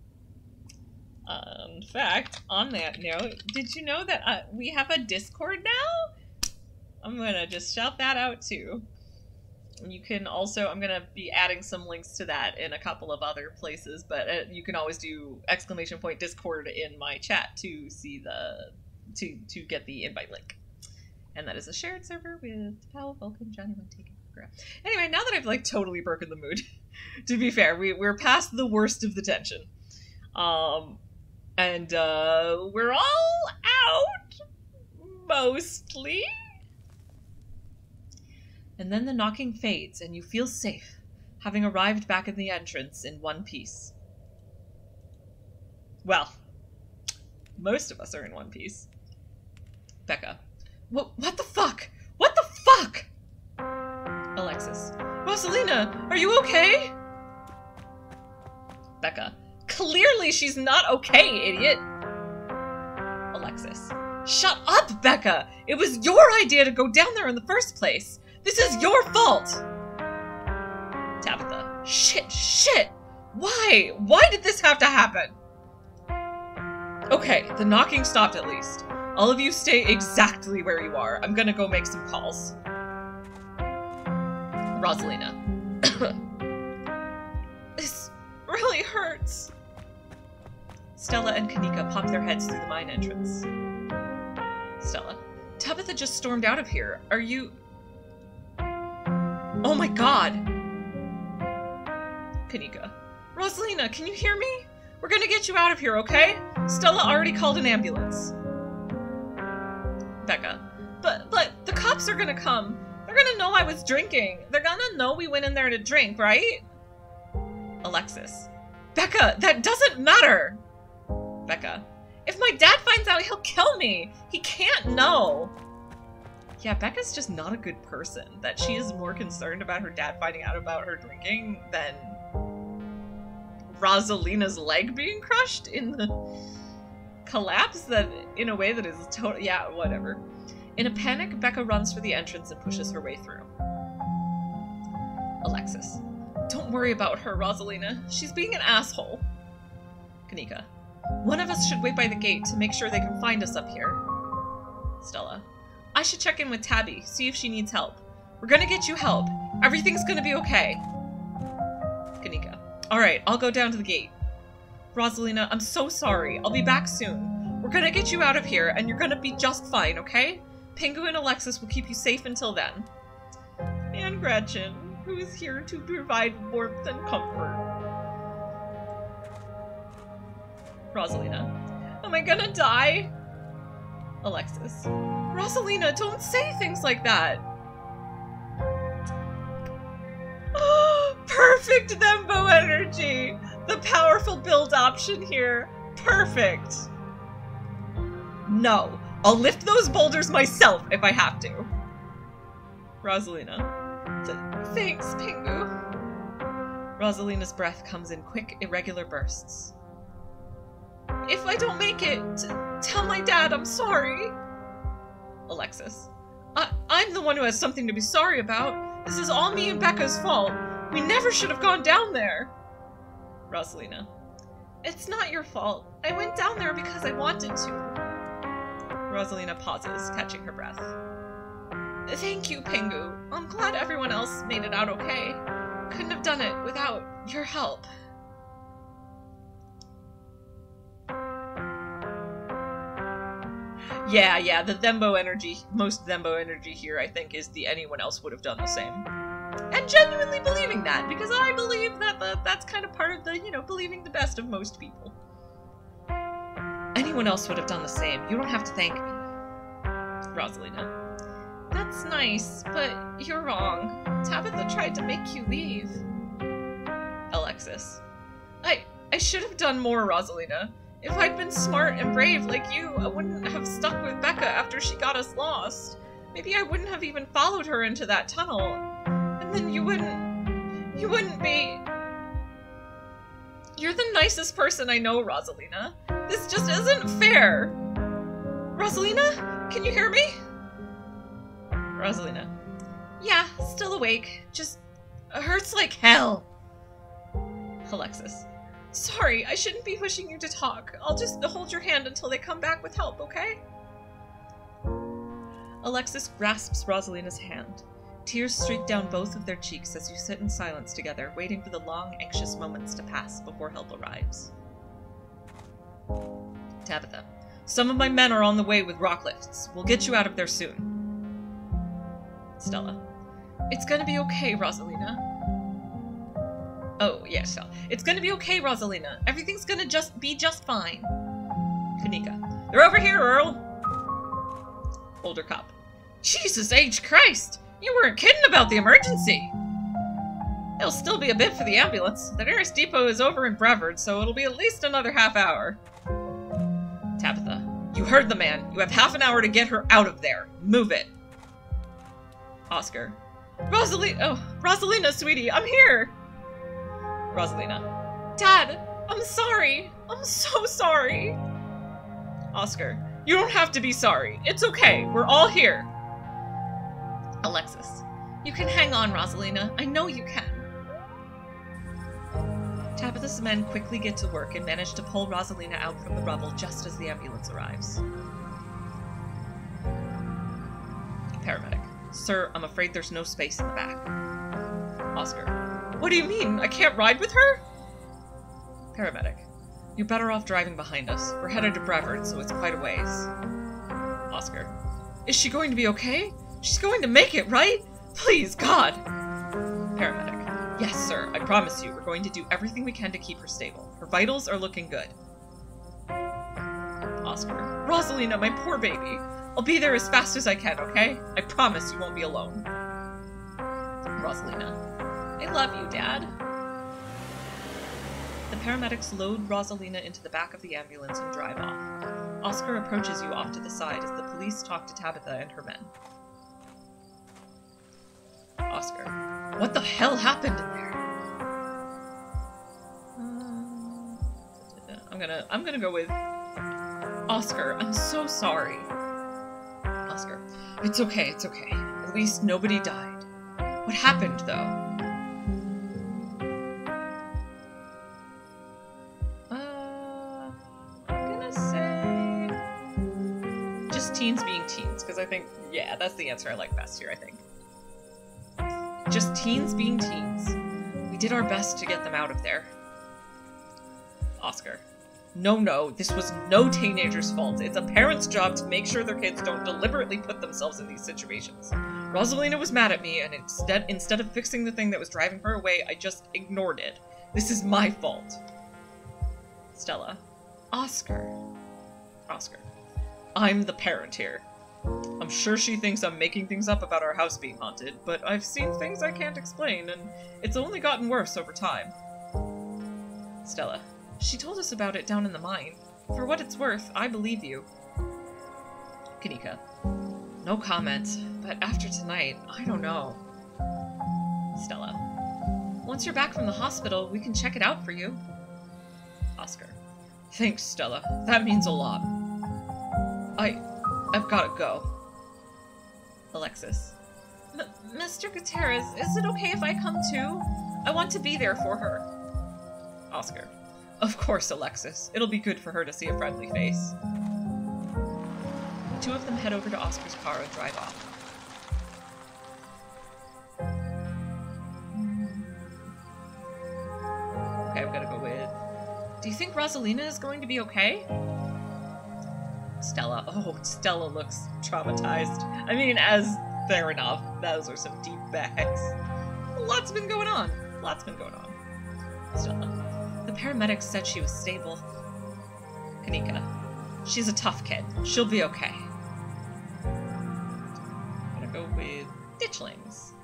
Uh, in fact, on that note, did you know that uh, we have a Discord now? I'm gonna just shout that out too. You can also, I'm going to be adding some links to that in a couple of other places, but uh, you can always do exclamation point Discord in my chat to see the, to, to get the invite link. And that is a shared server with T'Pau, Vulcan, Johnny One Taken. Anyway, now that I've like totally broken the mood, To be fair, we, we're past the worst of the tension. Um, and, uh, we're all out, mostly. And then the knocking fades, and you feel safe, having arrived back in the entrance in one piece. Well, most of us are in one piece. Becca. What, what the fuck? What the fuck? Alexis. Rosalina, are you okay? Becca. Clearly she's not okay, idiot. Alexis. Shut up, Becca! It was your idea to go down there in the first place! This is your fault! Tabitha. Shit, shit! Why? Why did this have to happen? Okay, the knocking stopped at least. All of you stay exactly where you are. I'm gonna go make some calls. Rosalina. This really hurts. Stella and Kanika pop their heads through the mine entrance. Stella. Tabitha just stormed out of here. Are you... Oh my god! Kanika. Rosalina, can you hear me? We're gonna get you out of here, okay? Stella already called an ambulance. Becca. But, but, the cops are gonna come. They're gonna know I was drinking. They're gonna know we went in there to drink, right? Alexis. Becca, that doesn't matter! Becca. If my dad finds out, he'll kill me! He can't know! Yeah, Becca's just not a good person. That she is more concerned about her dad finding out about her drinking than Rosalina's leg being crushed in the collapse that, in a way that is totally, yeah, whatever. In a panic, Becca runs for the entrance and pushes her way through. Alexis. Don't worry about her, Rosalina. She's being an asshole. Kanika. One of us should wait by the gate to make sure they can find us up here. Stella. I should check in with Tabby, see if she needs help. We're gonna get you help. Everything's gonna be okay. Kanika. Alright, I'll go down to the gate. Rosalina, I'm so sorry. I'll be back soon. We're gonna get you out of here, and you're gonna be just fine, okay? Pingu and Alexis will keep you safe until then. And Gretchen, who is here to provide warmth and comfort. Rosalina. Am I gonna die? Alexis. Rosalina, don't say things like that! Perfect Thembo energy! The powerful build option here. Perfect! No, I'll lift those boulders myself if I have to. Rosalina. Thanks, Pingu. Rosalina's breath comes in quick, irregular bursts. If I don't make it, tell my dad I'm sorry. Alexis. I I'm the one who has something to be sorry about. This is all me and Becca's fault. We never should have gone down there. Rosalina. It's not your fault. I went down there because I wanted to. Rosalina pauses, catching her breath. Thank you, Pingu. I'm glad everyone else made it out okay. Couldn't have done it without your help. Yeah, yeah, the Thembo energy, most Thembo energy here, I think, is the anyone else would have done the same. And genuinely believing that, because I believe that the, that's kind of part of the, you know, believing the best of most people. Anyone else would have done the same. You don't have to thank me. Rosalina. That's nice, but you're wrong. Tabitha tried to make you leave. Alexis. I, I should have done more, Rosalina. If I'd been smart and brave like you, I wouldn't have stuck with Becca after she got us lost. Maybe I wouldn't have even followed her into that tunnel. And then you wouldn't... You wouldn't be... You're the nicest person I know, Rosalina. This just isn't fair. Rosalina? Can you hear me? Rosalina. Yeah, still awake. Just hurts like hell. Alexis. Sorry, I shouldn't be pushing you to talk. I'll just hold your hand until they come back with help, okay? Alexis grasps Rosalina's hand. Tears streak down both of their cheeks as you sit in silence together, waiting for the long, anxious moments to pass before help arrives. Tabitha. Some of my men are on the way with rock lifts. We'll get you out of there soon. Stella. It's gonna be okay, Rosalina. Oh, yeah, so. It's gonna be okay, Rosalina. Everything's gonna just be just fine. Kanika. They're over here, Earl! Older cop. Jesus H. Christ! You weren't kidding about the emergency! It'll still be a bit for the ambulance. The nearest depot is over in Brevard, so it'll be at least another half hour. Tabitha. You heard the man. You have half an hour to get her out of there. Move it. Oscar. Rosalina! Oh, Rosalina, sweetie, I'm here! Rosalina. Dad, I'm sorry. I'm so sorry. Oscar. You don't have to be sorry. It's okay. We're all here. Alexis. You can hang on, Rosalina. I know you can. Tabitha's men quickly get to work and manage to pull Rosalina out from the rubble just as the ambulance arrives. Paramedic. Sir, I'm afraid there's no space in the back. Oscar. What do you mean? I can't ride with her? Paramedic. You're better off driving behind us. We're headed to Brevard, so it's quite a ways. Oscar. Is she going to be okay? She's going to make it, right? Please, God! Paramedic. Yes, sir. I promise you, we're going to do everything we can to keep her stable. Her vitals are looking good. Oscar. Rosalina, my poor baby. I'll be there as fast as I can, okay? I promise you won't be alone. Rosalina. I love you, Dad. The paramedics load Rosalina into the back of the ambulance and drive off. Oscar approaches you off to the side as the police talk to Tabitha and her men. Oscar. What the hell happened in there? Uh, I'm gonna I'm gonna go with Oscar. I'm so sorry. Oscar. It's okay, it's okay. At least nobody died. What happened, though? Uh, I'm gonna say just teens being teens, because I think, yeah, that's the answer I like best here, I think. Just teens being teens. We did our best to get them out of there. Oscar. No, no, this was no teenager's fault. It's a parent's job to make sure their kids don't deliberately put themselves in these situations. Rosalina was mad at me, and instead, instead of fixing the thing that was driving her away, I just ignored it. This is my fault. Stella. Oscar. Oscar. I'm the parent here. I'm sure she thinks I'm making things up about our house being haunted, but I've seen things I can't explain, and it's only gotten worse over time. Stella. She told us about it down in the mine. For what it's worth, I believe you. Kanika. No comment, but after tonight, I don't know. Stella. Once you're back from the hospital, we can check it out for you. Oscar. Thanks, Stella. That means a lot. I... I've gotta go. Alexis. M- Mister Gutierrez, is it okay if I come too? I want to be there for her. Oscar. Of course, Alexis. It'll be good for her to see a friendly face. The two of them head over to Oscar's car and drive off. Okay, I'm gonna go with... Do you think Rosalina is going to be okay? Stella. Oh, Stella looks traumatized. I mean, as fair enough. Those are some deep bags. Lots been going on. Lots been going on. Stella. The paramedics said she was stable. Kanika. She's a tough kid. She'll be okay. I'm gonna go with ditchlings.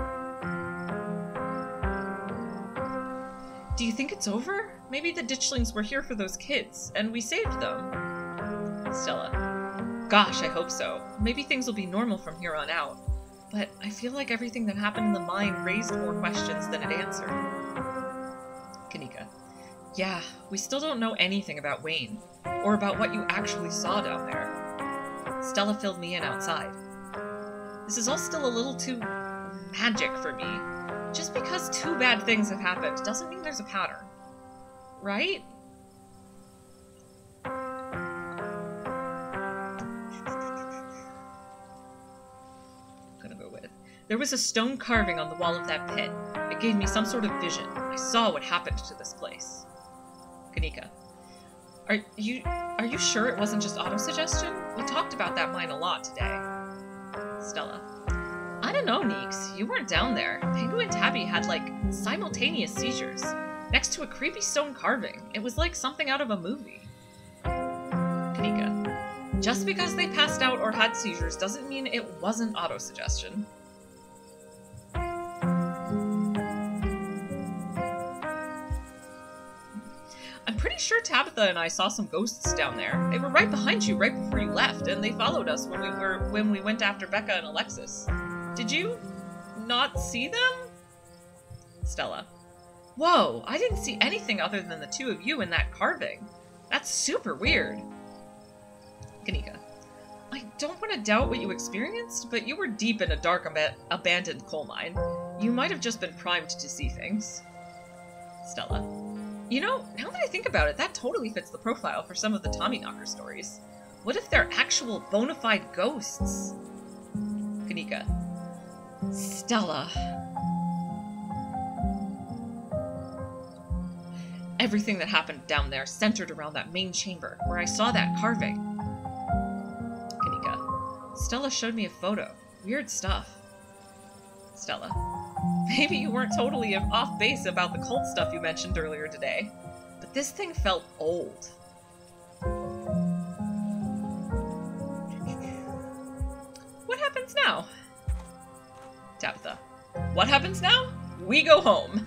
Do you think it's over? Maybe the ditchlings were here for those kids, and we saved them. Stella. Gosh, I hope so. Maybe things will be normal from here on out. But I feel like everything that happened in the mine raised more questions than it answered. Kanika. Yeah, we still don't know anything about Wayne, or about what you actually saw down there. Stella filled me in outside. This is all still a little too magic for me. Just because two bad things have happened doesn't mean there's a pattern. Right? There was a stone carving on the wall of that pit. It gave me some sort of vision. I saw what happened to this place. Kanika. Are you are you sure it wasn't just autosuggestion? We talked about that mine a lot today. Stella. I don't know, Neeks. You weren't down there. Pingu and Tabby had, like, simultaneous seizures. Next to a creepy stone carving. It was like something out of a movie. Kanika. Just because they passed out or had seizures doesn't mean it wasn't autosuggestion. I'm pretty sure Tabitha and I saw some ghosts down there. They were right behind you right before you left, and they followed us when we were when we went after Becca and Alexis. Did you not see them? Stella. Whoa, I didn't see anything other than the two of you in that carving. That's super weird. Kanika. I don't want to doubt what you experienced, but you were deep in a dark ab abandoned coal mine. You might have just been primed to see things. Stella. You know, now that I think about it, that totally fits the profile for some of the Tommyknocker stories. What if they're actual bona fide ghosts? Kanika. Stella. Everything that happened down there centered around that main chamber, where I saw that carving. Kanika. Stella showed me a photo. Weird stuff. Stella. Maybe you weren't totally off base about the cult stuff you mentioned earlier today, but this thing felt old. What happens now? Tabitha. What happens now? We go home.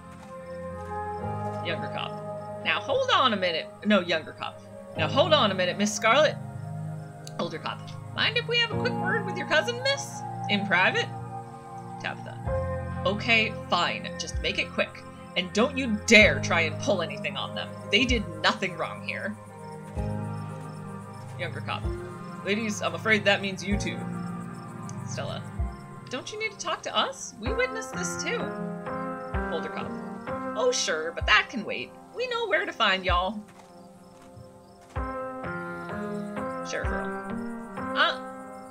Younger cop. Now hold on a minute. No, younger cop. Now hold on a minute, Miss Scarlet. Older cop. Mind if we have a quick word with your cousin, miss? In private? Tabitha. Okay, fine. Just make it quick. And don't you dare try and pull anything on them. They did nothing wrong here. Younger cop. Ladies, I'm afraid that means you two. Stella. Don't you need to talk to us? We witnessed this too. Older cop. Oh sure, but that can wait. We know where to find y'all. Sheriff Earl. Uh...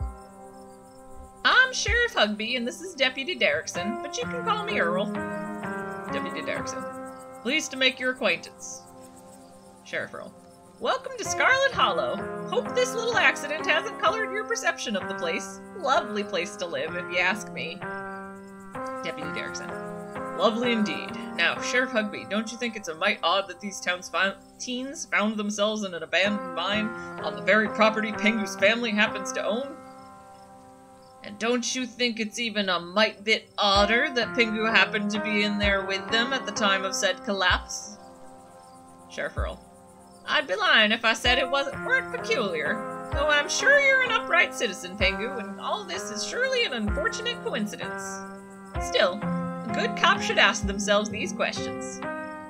I'm Sheriff Hugby, and this is Deputy Derrickson, but you can call me Earl. Deputy Derrickson. Pleased to make your acquaintance. Sheriff Earl. Welcome to Scarlet Hollow. Hope this little accident hasn't colored your perception of the place. Lovely place to live, if you ask me. Deputy Derrickson. Lovely indeed. Now, Sheriff Hugby, don't you think it's a mite odd that these town's teens found themselves in an abandoned mine on the very property Pingu's family happens to own? And don't you think it's even a mite bit odder that Pingu happened to be in there with them at the time of said collapse? Sheriff Earl. I'd be lying if I said it wasn't weren't peculiar, though I'm sure you're an upright citizen, Pingu, and all this is surely an unfortunate coincidence. Still, a good cop should ask themselves these questions.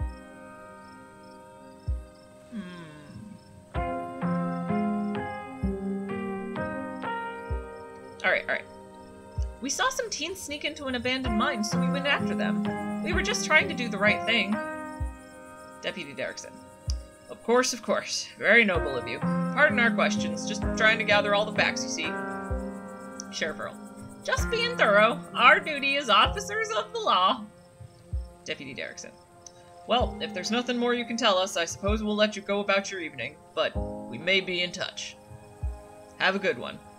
Alright, alright. We saw some teens sneak into an abandoned mine, so we went after them. We were just trying to do the right thing. Deputy Derrickson. Of course, of course. Very noble of you. Pardon our questions, just trying to gather all the facts, you see. Sheriff Earl. Just being thorough. Our duty as officers of the law. Deputy Derrickson. Well, if there's nothing more you can tell us, I suppose we'll let you go about your evening, but we may be in touch. Have a good one.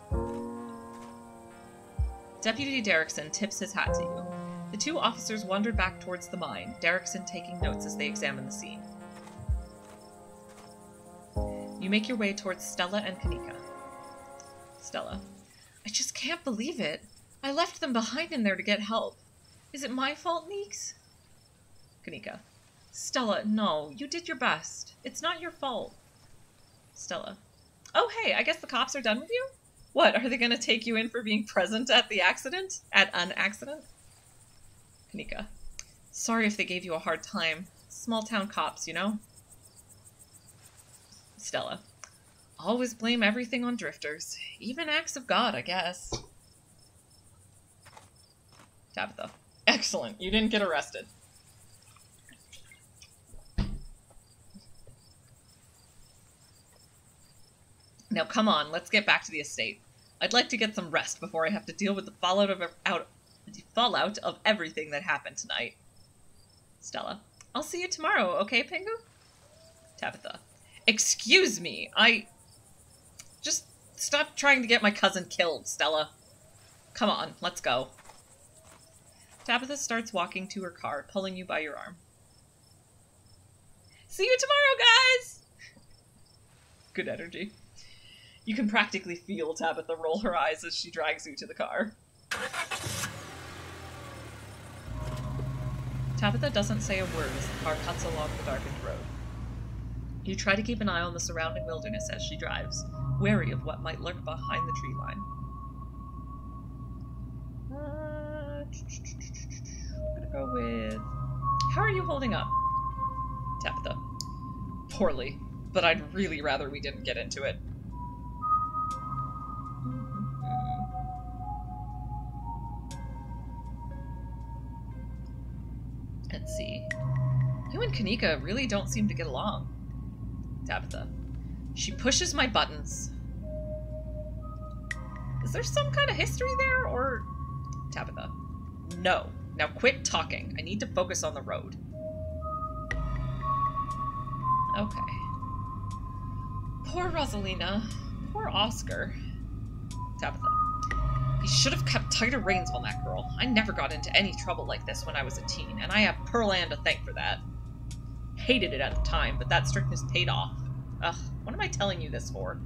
Deputy Derrickson tips his hat to you. The two officers wandered back towards the mine, Derrickson taking notes as they examine the scene. You make your way towards Stella and Kanika. Stella. I just can't believe it. I left them behind in there to get help. Is it my fault, Neeks? Kanika. Stella, no. You did your best. It's not your fault. Stella. Oh, hey, I guess the cops are done with you? What, are they going to take you in for being present at the accident? At an accident? Kanika. Sorry if they gave you a hard time. Small town cops, you know? Stella. Always blame everything on drifters. Even acts of God, I guess. Tabitha. Excellent. You didn't get arrested. Now come on, let's get back to the estate. I'd like to get some rest before I have to deal with the fallout of out, the fallout of everything that happened tonight. Stella. I'll see you tomorrow, okay, Pingu? Tabitha. Excuse me, I... Just stop trying to get my cousin killed, Stella. Come on, let's go. Tabitha starts walking to her car, pulling you by your arm. See you tomorrow, guys! Good energy. You can practically feel Tabitha roll her eyes as she drags you to the car. Tabitha doesn't say a word as the car cuts along the darkened road. You try to keep an eye on the surrounding wilderness as she drives, wary of what might lurk behind the tree line. Uh, I'm gonna go with... How are you holding up? Tabitha. Poorly, but I'd really rather we didn't get into it. Let's see. You and Kanika really don't seem to get along. Tabitha. She pushes my buttons. Is there some kind of history there, or... Tabitha. No. Now quit talking. I need to focus on the road. Okay. Poor Rosalina. Poor Oscar. Tabitha. He should have kept tighter reins on that girl. I never got into any trouble like this when I was a teen, and I have Pearl Ann to thank for that. Hated it at the time, but that strictness paid off. Ugh, what am I telling you this for?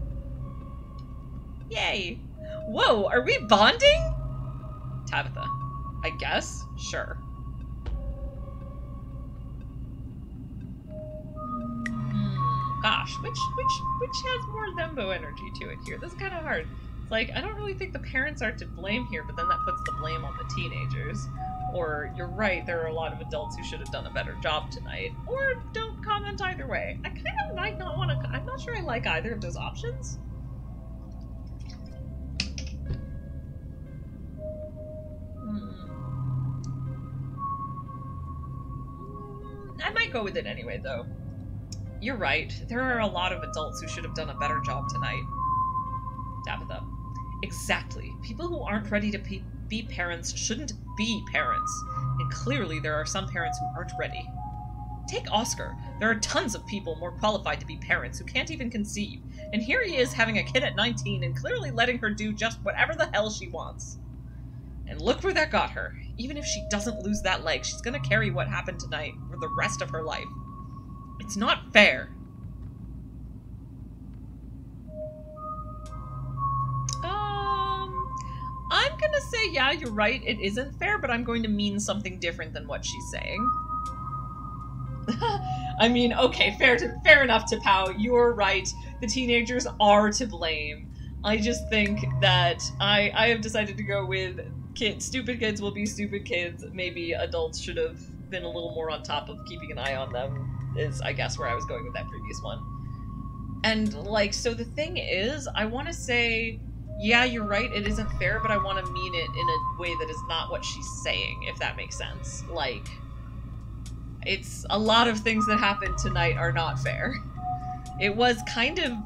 Yay! Whoa, are we bonding? Tabitha. I guess? Sure. Hmm, gosh, which, which, which has more Lembo energy to it here? This is kind of hard. It's like, I don't really think the parents are to blame here, but then that puts the blame on the teenagers. Or, you're right, there are a lot of adults who should have done a better job tonight. Or, don't comment either way. I kind of might not want to... I'm not sure I like either of those options. Hmm. I might go with it anyway, though. You're right, there are a lot of adults who should have done a better job tonight. Tabitha. Exactly. People who aren't ready to pe be parents shouldn't be parents. And clearly there are some parents who aren't ready. Take Oscar. There are tons of people more qualified to be parents who can't even conceive. And here he is having a kid at nineteen and clearly letting her do just whatever the hell she wants. And look where that got her. Even if she doesn't lose that leg, she's gonna carry what happened tonight for the rest of her life. It's not fair. I'm gonna say, yeah, you're right, it isn't fair, but I'm going to mean something different than what she's saying. I mean, okay, fair to fair enough, T'Pau, you're right. The teenagers are to blame. I just think that I, I have decided to go with kids. Stupid kids will be stupid kids. Maybe adults should have been a little more on top of keeping an eye on them, is, I guess, where I was going with that previous one. And, like, so the thing is, I want to say... Yeah, you're right, it isn't fair, but I want to mean it in a way that is not what she's saying, if that makes sense. Like, it's a lot of things that happened tonight are not fair. It was kind of...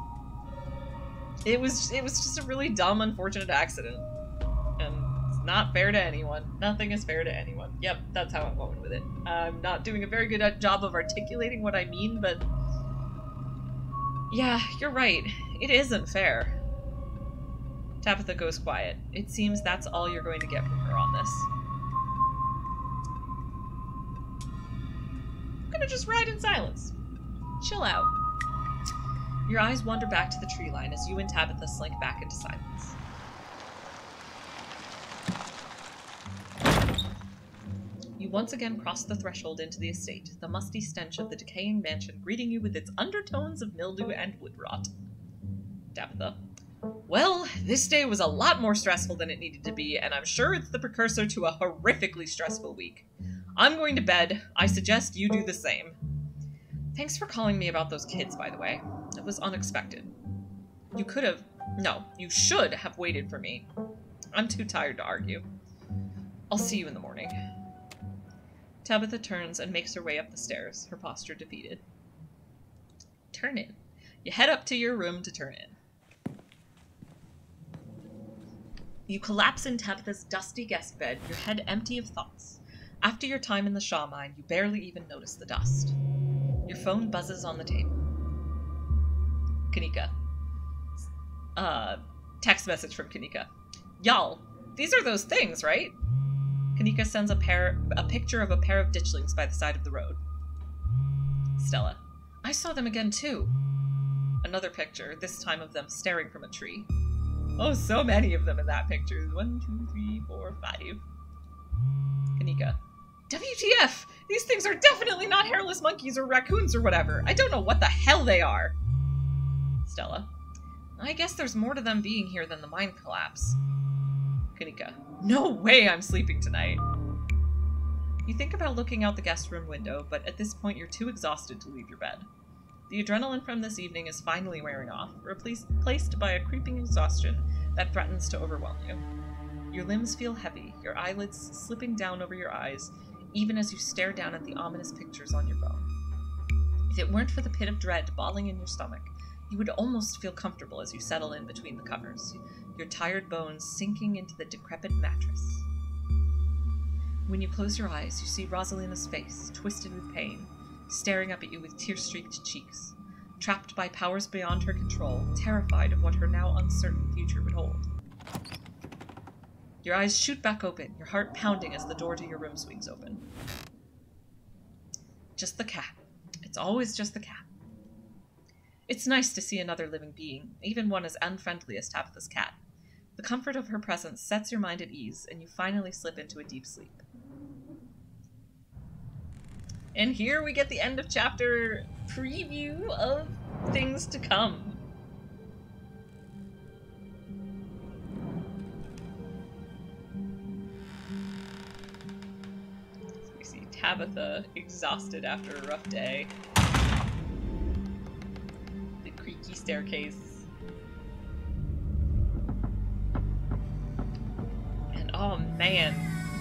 It was, it was just a really dumb, unfortunate accident. And it's not fair to anyone. Nothing is fair to anyone. Yep, that's how I'm going with it. I'm not doing a very good job of articulating what I mean, but... Yeah, you're right. It isn't fair. Tabitha goes quiet. It seems that's all you're going to get from her on this. I'm gonna just ride in silence. Chill out. Your eyes wander back to the tree line as you and Tabitha slink back into silence. You once again cross the threshold into the estate, the musty stench of the decaying mansion greeting you with its undertones of mildew and wood rot. Tabitha. Well, this day was a lot more stressful than it needed to be, and I'm sure it's the precursor to a horrifically stressful week. I'm going to bed. I suggest you do the same. Thanks for calling me about those kids, by the way. It was unexpected. You could have... No, you should have waited for me. I'm too tired to argue. I'll see you in the morning. Tabitha turns and makes her way up the stairs, her posture defeated. Turn in. You head up to your room to turn in. You collapse in Tabitha's dusty guest bed, your head empty of thoughts. After your time in the Shaw mine, you barely even notice the dust. Your phone buzzes on the table. Kanika. Uh, text message from Kanika. Y'all, these are those things, right? Kanika sends a pair, a picture of a pair of ditchlings by the side of the road. Stella, I saw them again too. Another picture, this time of them staring from a tree. Oh, so many of them in that picture. One, two, three, four, five. Kanika, W T F! These things are definitely not hairless monkeys or raccoons or whatever. I don't know what the hell they are. Stella, I guess there's more to them being here than the mine collapse. Kanika, no way I'm sleeping tonight. You think about looking out the guest room window, but at this point you're too exhausted to leave your bed. The adrenaline from this evening is finally wearing off, replaced by a creeping exhaustion that threatens to overwhelm you. Your limbs feel heavy, your eyelids slipping down over your eyes, even as you stare down at the ominous pictures on your phone. If it weren't for the pit of dread balling in your stomach, you would almost feel comfortable as you settle in between the covers, your tired bones sinking into the decrepit mattress. When you close your eyes, you see Rosalina's face, twisted with pain, staring up at you with tear-streaked cheeks, trapped by powers beyond her control, terrified of what her now uncertain future would hold. Your eyes shoot back open, your heart pounding as the door to your room swings open. Just the cat. It's always just the cat. It's nice to see another living being, even one as unfriendly as Tabitha's cat. The comfort of her presence sets your mind at ease, and you finally slip into a deep sleep. And here we get the end of chapter preview of things to come. So we see Tabitha exhausted after a rough day. The creaky staircase. And oh man.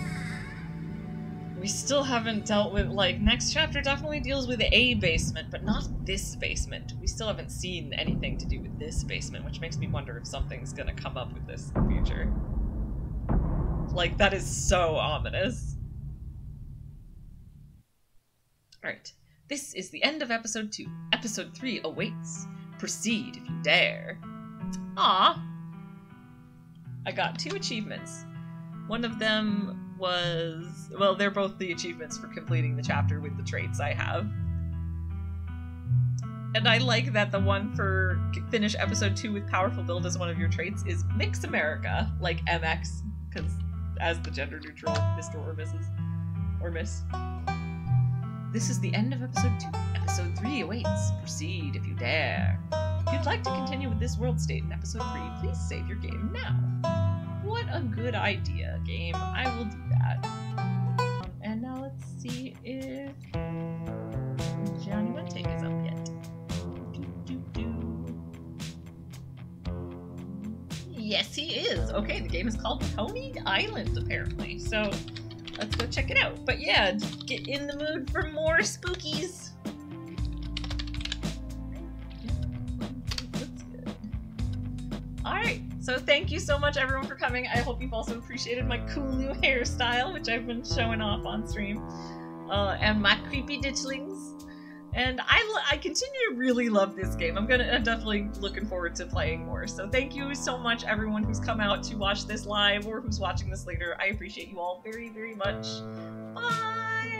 We still haven't dealt with, like, next chapter definitely deals with a basement, but not this basement. We still haven't seen anything to do with this basement, which makes me wonder if something's gonna come up with this in the future. Like, that is so ominous. Alright, this is the end of episode two. Episode three awaits. Proceed if you dare. Ah, I got two achievements. One of them was, well, they're both the achievements for completing the chapter with the traits I have. And I like that the one for finish episode two with powerful build as one of your traits is Mix America, like M X, because as the gender neutral Mister or Missus or Miss. This is the end of episode two. Episode three awaits. Proceed if you dare. If you'd like to continue with this world state in episode three, please save your game now. What a good idea, game. I will do that. Um, and now let's see if Johnny One-Take is up yet. Do, do, do. Yes, he is. Okay, the game is called Coney Island, apparently. So let's go check it out. But yeah, get in the mood for more spookies. That's good. Alright. So thank you so much, everyone, for coming. I hope you've also appreciated my cool new hairstyle, which I've been showing off on stream, uh, and my creepy ditchlings. And I, I continue to really love this game. I'm gonna I'm definitely looking forward to playing more. So thank you so much, everyone who's come out to watch this live or who's watching this later. I appreciate you all very, very much. Bye!